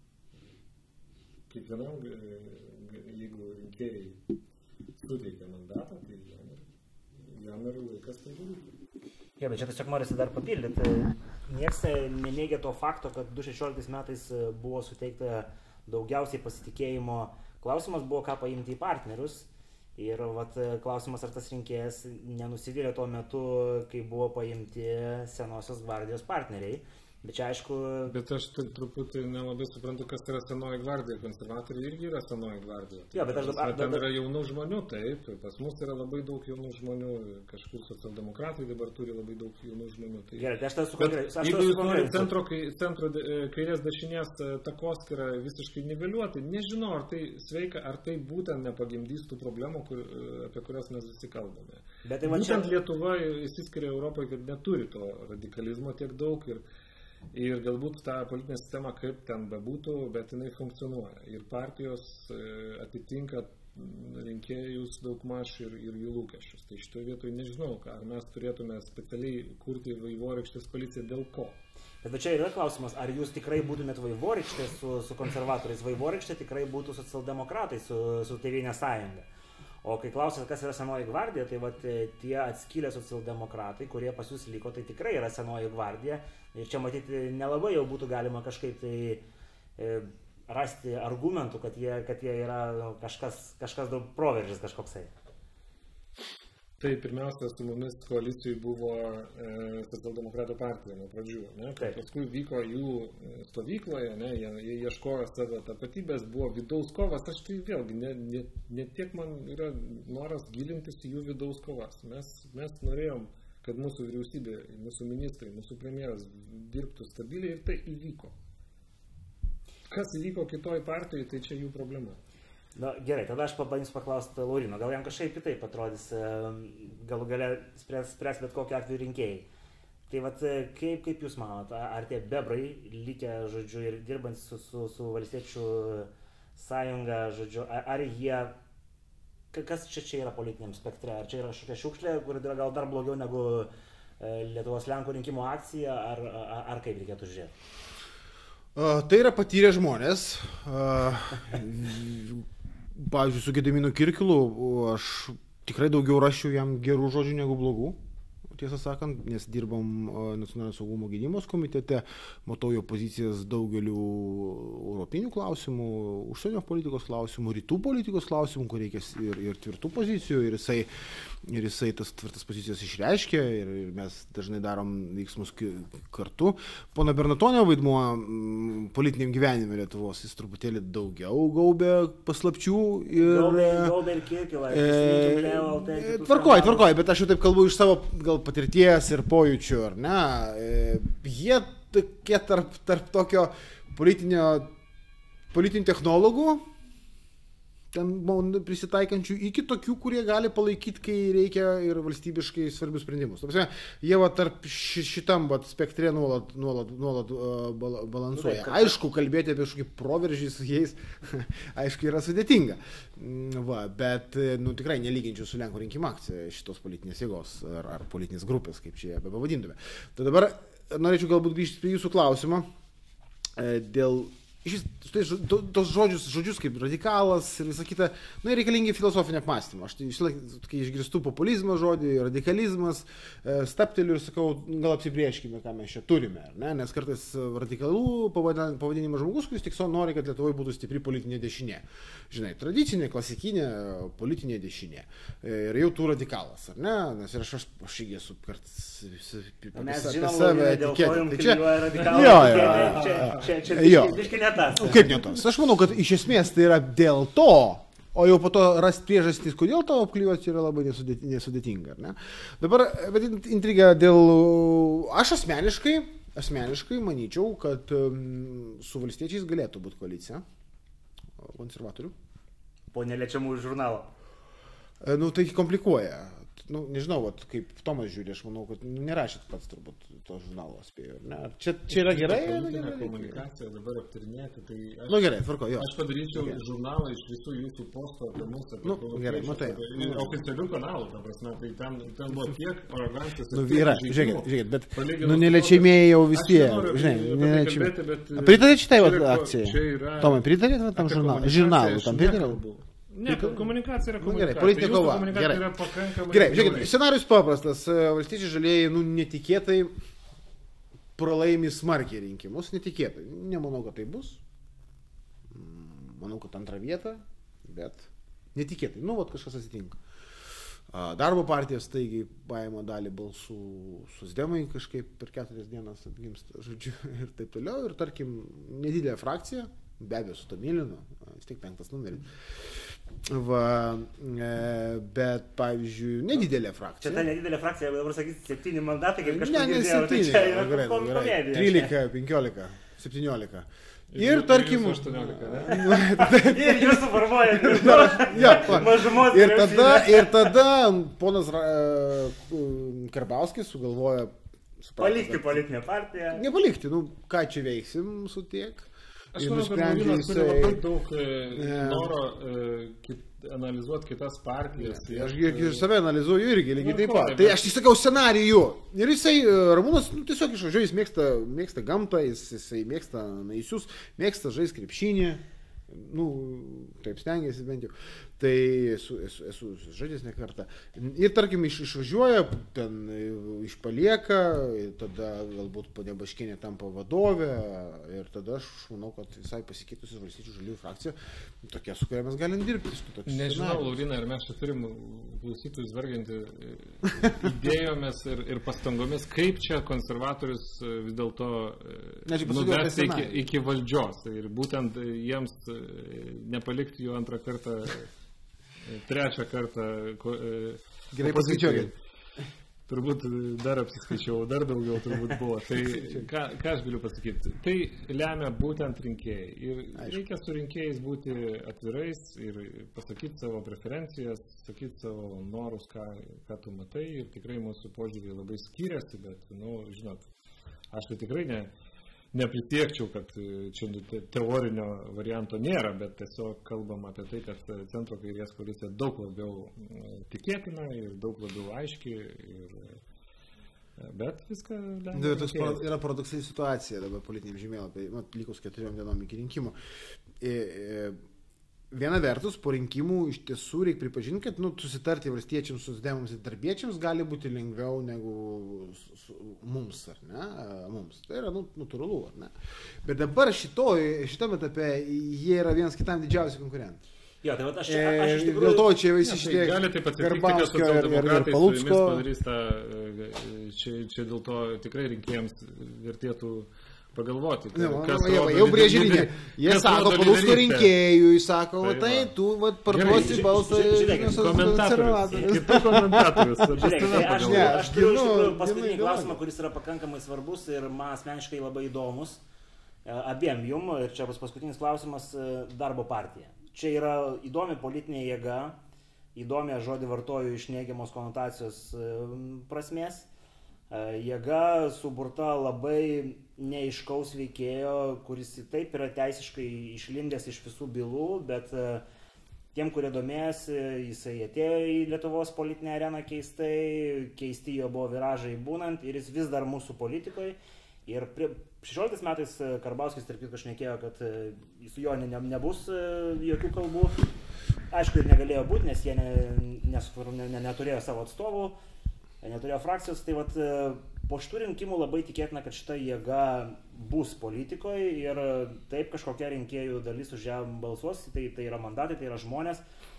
Kiekvienam, jeigu rinkėjai suteikia mandatą, tai jam, jam yra laikas tai daryti. Ja, bet čia tiesiog norisi dar papildyti. Niekas neneigia to fakto, kad du tūkstančiai šešioliktais metais buvo suteikta daugiausiai pasitikėjimo. Klausimas buvo, ką paimti į partnerius. Ir vat, klausimas, ar tas rinkėjas nenusivylė tuo metu, kai buvo paimti senosios gvardijos partneriai. Bet čia aišku... Bet aš truputį nelabai suprantu, kas yra senoji gvardija. Konservatoriai irgi yra senoji gvardija. Ja, bet aš dabar... Ten yra jaunų žmonių, taip. Pas mus yra labai daug jaunų žmonių. Kažkur socialdemokratai dabar turi labai daug jaunų žmonių. Tai... Gerai, tai aš tas sukonkrėsiu. Jeigu jūs norite centro, centro kairės dešinės takoskyrą visiškai niveliuoti, nežinau, ar tai sveika, ar tai būtent nepagimdys tų problemų, kur, apie kurias mes visi kalbame. Bet tai būtent čia... Lietuva įsiskiria Europoje, kad neturi to radikalizmo tiek daug ir Ir galbūt ta politinė sistema, kaip ten bebūtų, bet jinai funkcionuoja. Ir partijos atitinka rinkėjus daugmaž ir, ir jų lūkesčius. Tai šitoje vietoje nežinau, ar mes turėtume specialiai kurti vaivorykštės koaliciją dėl ko. Bet čia yra klausimas, ar jūs tikrai būtumėt vaivorykštė su, su konservatoriais. Vaivorykštė tikrai būtų socialdemokratai su, su Tėvynės sąjunga. O kai klausėt, kas yra senoji gvardija, tai vat, tie atskilę socialdemokratai, kurie pas jūs liko, tai tikrai yra senoji gvardija. Ir čia matyti nelabai jau būtų galima kažkaip tai e, rasti argumentų, kad jie, kad jie yra kažkas, kažkas daug proveržis kažkoksai. Tai pirmiausia, su mumis koalicijai buvo e, socialdemokratų partija nuo pradžių. Ne? Paskui vyko jų stovykloje, ne? Jie, jie ieškojo savo tapatybės, buvo vidaus kovas. Aš tai vėlgi, ne, ne, ne tiek man yra noras gilintis į jų vidaus kovas. Mes, mes norėjom, kad mūsų vyriausybė, mūsų ministrai, mūsų premjeras dirbtų stabiliai ir tai įvyko. Kas įvyko kitoj partijai, tai čia jų problema. Na, gerai, tada aš pabandysiu paklausti Laurino, gal jam kažkaip kitaip atrodys, galų gale spręs, spręs bet kokiu atveju rinkėjai. Tai vat, kaip, kaip jūs manot, ar tie bebrai likę, žodžiu, ir dirbant su, su, su valstiečių sąjunga, žodžiu, ar, ar jie, kas čia, čia yra politiniam spektre, ar čia yra kažkokia šiukšlė, kur yra gal dar blogiau negu Lietuvos Lenkų rinkimų akcija, ar, ar, ar kaip reikėtų žiūrėti? Uh, tai yra patyrę žmonės. Uh, Pavyzdžiui, su Gediminu Kirkilu aš tikrai daugiau rašiau jam gerų žodžių negu blogų, tiesą sakant, nes dirbam Nacionalinio saugumo gynybos komitete, matau jo pozicijas daugeliu europinių klausimų, užsienio politikos klausimų, rytų politikos klausimų, kur reikia ir, ir tvirtų pozicijų, ir jisai, ir jisai tas tvirtas pozicijas išreiškia, ir, ir mes dažnai darom veiksmus kartu. Pono Bernatonio vaidmuo m, politiniam gyvenime Lietuvos, jis truputėlį daugiau gaubė paslapčių. Ir, gaubė, gaubė ir Kirkilą. E, tvarkoj, tvarkoj, bet aš jau taip kalbu iš savo gal patirties ir pojūčių, ar ne? E, jie tokie tarp, tarp tokio politinio, politinių technologų, ten prisitaikančių iki tokių, kurie gali palaikyti, kai reikia ir valstybiškai svarbius sprendimus. Prasme, jie va, tarp šitam va, spektre nuolat, nuolat, nuolat uh, balansuoja. Aišku, kalbėti apie kažkokį proveržį su jais, aišku, yra sudėtinga. Va, bet nu, tikrai nelyginčiau su Lenkų rinkimų akcija šitos politinės jėgos ar, ar politinės grupės, kaip čia ją pavadintume. Tai dabar norėčiau galbūt grįžti prie jūsų klausimo dėl Iš vis, tos žodžius, žodžius kaip radikalas ir visą kitą, nu, reikalingi filosofinio apmąstymo. Aš tai, kai išgirstu populizmo žodį, radikalizmas, stapteliu ir sakau, gal apsibrieškime, ką mes čia turime. Ne? Nes kartais radikalų pavadinimas žmogus, kuris tik so nori, kad Lietuvoje būtų stipri politinė dešinė. Žinai, tradicinė, klasikinė politinė dešinė. Ir jau tu radikalas, ar ne? Nes ir aš, aš, aš irgi esu kartais mes žinom, dėl ko jums klijuoja radikalą. Jo, jo, čia, čia, čia biški ne tas. Kaip ne tas? Aš manau, kad iš esmės tai yra dėl to, o jau po to rasti priežastys, kodėl tavo apklijuoti yra labai nesudėtinga. Ne? Dabar, bet intriga dėl... Aš asmeniškai, asmeniškai manyčiau, kad um, su valstiečiais galėtų būti koalicija konservatorių. Po neliečiamų žurnalo. E, nu, tai komplikuoja. Nu, nežinau, vat, kaip Tomas žiūri, aš manau, kad nu, nerašyt pats turbūt to žurnalo spėjo. Ne? Čia, čia yra gerai? Politinė komunikacija dabar aptarinėti, tai aš, nu, gerai, tvarko, jo. Aš padaryčiau okay. žurnalą iš visų jūsų postų apie mus, apie nu, gerai, matai. Oficialių kanalų, ta prasme, tai ten, ten buvo tiek arogancijos. Nu, yra, žiūrėkit, žiūrėkit, bet nu, neliečiamieji jau visi, žinai, neliečiamieji. Pritarėt šitai akcijai? Tomai, pritarėt tam žurnalui? Žurnalų tam pritarėt? Ne, komunikacija yra komunikacija. Gerai, politinė kova. Gerai. Yra pakankamai... Gerai, žiūrėkit, scenarius paprastas. Valstiečiai žalieji, nu, netikėtai pralaimi smarkiai rinkimus. Netikėtai. Nemanau, kad tai bus. Manau, kad antrą vietą, bet netikėtai. Nu, vat kažkas atsitinka. Darbo partija staigiai paima dalį balsų, socdemai kažkaip per keturias dienas atgimsta, žodžiu, ir taip toliau. Ir tarkim, nedidelė frakcija, be abejo, su Tomilinu, vis tiek penktas numeris. Va, e, bet, pavyzdžiui, nedidelė frakcija. Čia ta nedidelė frakcija, dabar sakyti, septyni mandatai, kaip kažkas ne, ne, girdėjau, tai čia yra gerai, komedija. trylika, penkiolika, septyniolika. Ir, tarkim... aštuoniolika, ne? Ir jūs suformuojate mažumos. Ir tada, ir tada ponas Karbauskis sugalvoja... Palikti politinę partiją. Nepalikti, nu, ką čia veiksim su tiek. Aš manau, kad Laurynas turi labai daug noro analizuoti kitas partijas. Aš ir save analizuoju irgi, lygiai taip pat. Tai aš įsakau scenarijų. Ir jisai, Ramūnas, nu, tiesiog išvažiuoja, jis mėgsta, mėgsta gamtą, jis, jisai mėgsta naisius, mėgsta žaisti krepšinį. Nu, taip stengiasi bent jau. Tai esu, esu, esu žaidęs ne kartą. Ir tarkim iš, išvažiuoja, ten išpalieka, tada galbūt ponia Baškienė tampa vadovė ir tada aš manau, kad visai pasikeitusi valstiečių žaliųjų frakcija, tokia, su kuria mes galim dirbti. Nežinau, Laurina, ar mes čia turim klausytojus varginti idėjomis ir, ir pastangomis, kaip čia konservatorius vis dėlto nuvesti iki, iki valdžios ir būtent jiems nepalikti jų antrą kartą, trečią kartą. Gerai paskaičiuoju. Turbūt dar apsiskaičiau, dar daugiau turbūt buvo. Tai ką, ką aš galiu pasakyti? Tai lemia būtent rinkėjai. Ir Aišku. Reikia su rinkėjais būti atvirais ir pasakyti savo preferencijas, sakyti savo norus, ką, ką tu matai. Ir tikrai mūsų požiūriai labai skiriasi, bet, nu, žinot, aš tai tikrai ne... Neprisiekčiau, kad čia teorinio varianto nėra, bet tiesiog kalbam apie tai, kad centro kairės koalicija daug labiau tikėtina ir daug labiau aiški. Ir, bet viską lemia. Toks yra paradoksali situacija dabar politiniam žemėlapy, nu, likus keturiom dienom iki rinkimų. E, e, Viena vertus, po rinkimų iš tiesų reikia pripažinti, kad nu, susitarti valstiečiams, socdemams ir darbiečiams gali būti lengviau negu su, su, mums, ar ne? Mums. Tai yra nu, natūralu, ar ne? Bet dabar šitoj, šitame etape jie yra vienas kitam didžiausi konkurentai. Jo, tai aš, aš iš tikrųjų... Dėl to čia visi šitie Karbauskio ir, ir, ir Palucko. Ta, čia, čia dėl to tikrai rinkėjams vertėtų pagalvoti. Ne, kas jau jau brėžė liniją. Jie sako, Palucko rinkėjui, sako, va tai, tu vat parduosi balsą konservatorius. Kitų komentatorius. Aš turiu iš tikrųjų paskutinį klausimą, kuris yra pakankamai svarbus ir man asmeniškai labai įdomus. Abiem jum, ir čia bus paskutinis klausimas, darbo partija. čia yra įdomi politinė jėga, įdomi, aš žodį vartoju iš neigiamos konotacijos prasmės. Jėga suburta labai neiškaus veikėjo, kuris taip yra teisiškai išlindęs iš visų bylų, bet tiem, kurie domėjasi, jisai atėjo į Lietuvos politinę areną keistai, keisti jo buvo viražai būnant ir jis vis dar mūsų politikoje. Ir šešioliktais metais Karbauskis tarp kitko šnekėjo, kad su juo ne, nebus jokių kalbų. Aišku, ir negalėjo būti, nes jie ne, nes, ne, ne, neturėjo savo atstovų, neturėjo frakcijos. Tai vat, po šitų rinkimų labai tikėtina, kad šita jėga bus politikoje ir taip kažkokia rinkėjų dalis už ją balsuos, tai, tai yra mandatai, tai yra žmonės.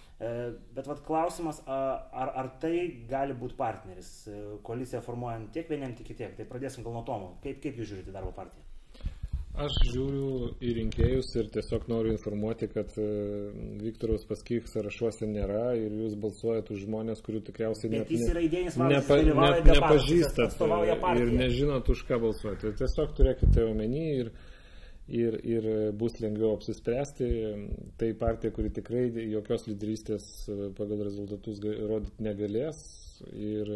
Bet vat, klausimas, ar, ar tai gali būti partneris, koaliciją formuojant tiek vieniem, tiek kitiek. Tai pradėsim gal nuo Tomo. Kaip, kaip jūs žiūrite Darbo partiją? Aš žiūriu į rinkėjus ir tiesiog noriu informuoti, kad Viktoras Uspaskich sąrašuose nėra ir jūs balsuojat už žmonės, kurių tikriausiai ne, ne, nepa, ne, nepažįstat ir nežinot, už ką balsuojate. Tiesiog turėkite omeny ir, ir, ir bus lengviau apsispręsti. Tai partija, kuri tikrai jokios lyderystės pagal rezultatus rodyti negalės. Ir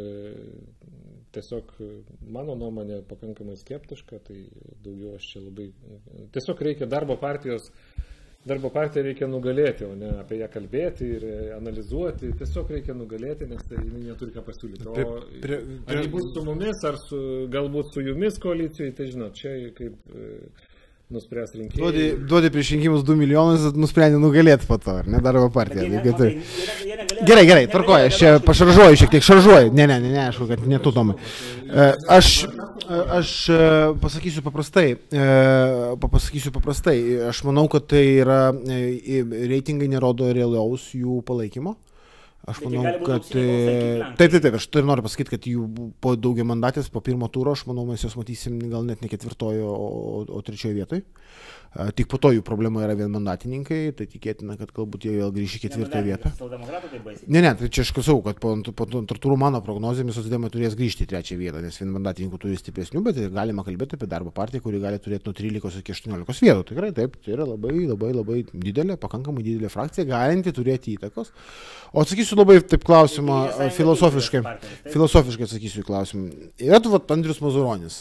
tiesiog mano nuomonė pakankamai skeptiška, tai daugiau aš čia labai... Tiesiog reikia darbo partijos, darbo partiją reikia nugalėti, o ne apie ją kalbėti ir analizuoti. Tiesiog reikia nugalėti, nes tai neturi ką pasiūlyti. O prie, prie, ar jį bus su mumis, ar su, galbūt su jumis koalicijoje, tai žinot, čia kaip... nuspręs rinkėjai. Duodi, duodi prieš rinkimus du milijonus, nusprendė nugalėti po to, ar ne, Darbo partija. Ne, ne, tai... Gerai, gerai, tvarkoju, aš čia pašaržuoju šiek tiek, šaržuoju. Ne, ne, ne, ne, aišku, kad ne tu, Tomai. Aš, aš pasakysiu paprastai, pasakysiu paprastai, aš manau, kad tai yra, reitingai nerodo realaus jų palaikymo. Aš manau, kad... Taip, taip, taip, aš tai noriu pasakyti, kad jų po daugia mandatės, po pirmo turo, aš manau, mes jos matysim gal net ne ketvirtojo, o, o trečiojo vietoj. Tik po to jų problema yra vienmandatininkai, tai tikėtina, kad galbūt jie vėl grįš į ketvirtą vietą. Ne, ne, tai čia aš kasau, kad po, po antrų turų mano prognozėmis socdemai turės grįžti į trečią vietą, nes vienmandatininkų turi stipresnių, bet galima kalbėti apie Darbo partiją, kuri gali turėti nuo trylikos iki aštuoniolikos vietų. Tikrai taip, tai yra labai, labai, labai didelė, pakankamai didelė frakcija, galinti turėti įtakos. O atsakysiu labai taip klausimą, filosofiškai, filosofiškai atsakysiu į klausimą. Yra tu vat Andrius Mazuronis,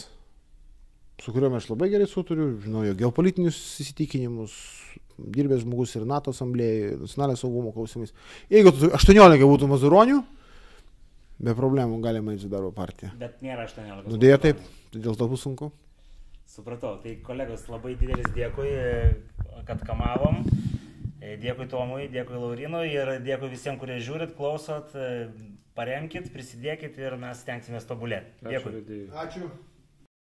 su kuriuo aš labai gerai suturiu, žinau jo geopolitinius įsitikinimus, dirbęs žmogus ir NATO asamblėje, nacionalinio saugumo klausimais. Jeigu aštuoniolika būtų Mazuronių, be problemų galima eiti į Darbo partiją. Bet nėra aštuoniolika. Nu dėja taip, tai dėl to bus sunku. Supratau, tai kolegos, labai didelis dėkui, kad kamavom. Dėkui Tomui, dėkui Laurinui ir dėkui visiems, kurie žiūrit, klausot, paremkit, prisidėkit ir mes stengsimės tobulėti. Dėkui. Ačiū.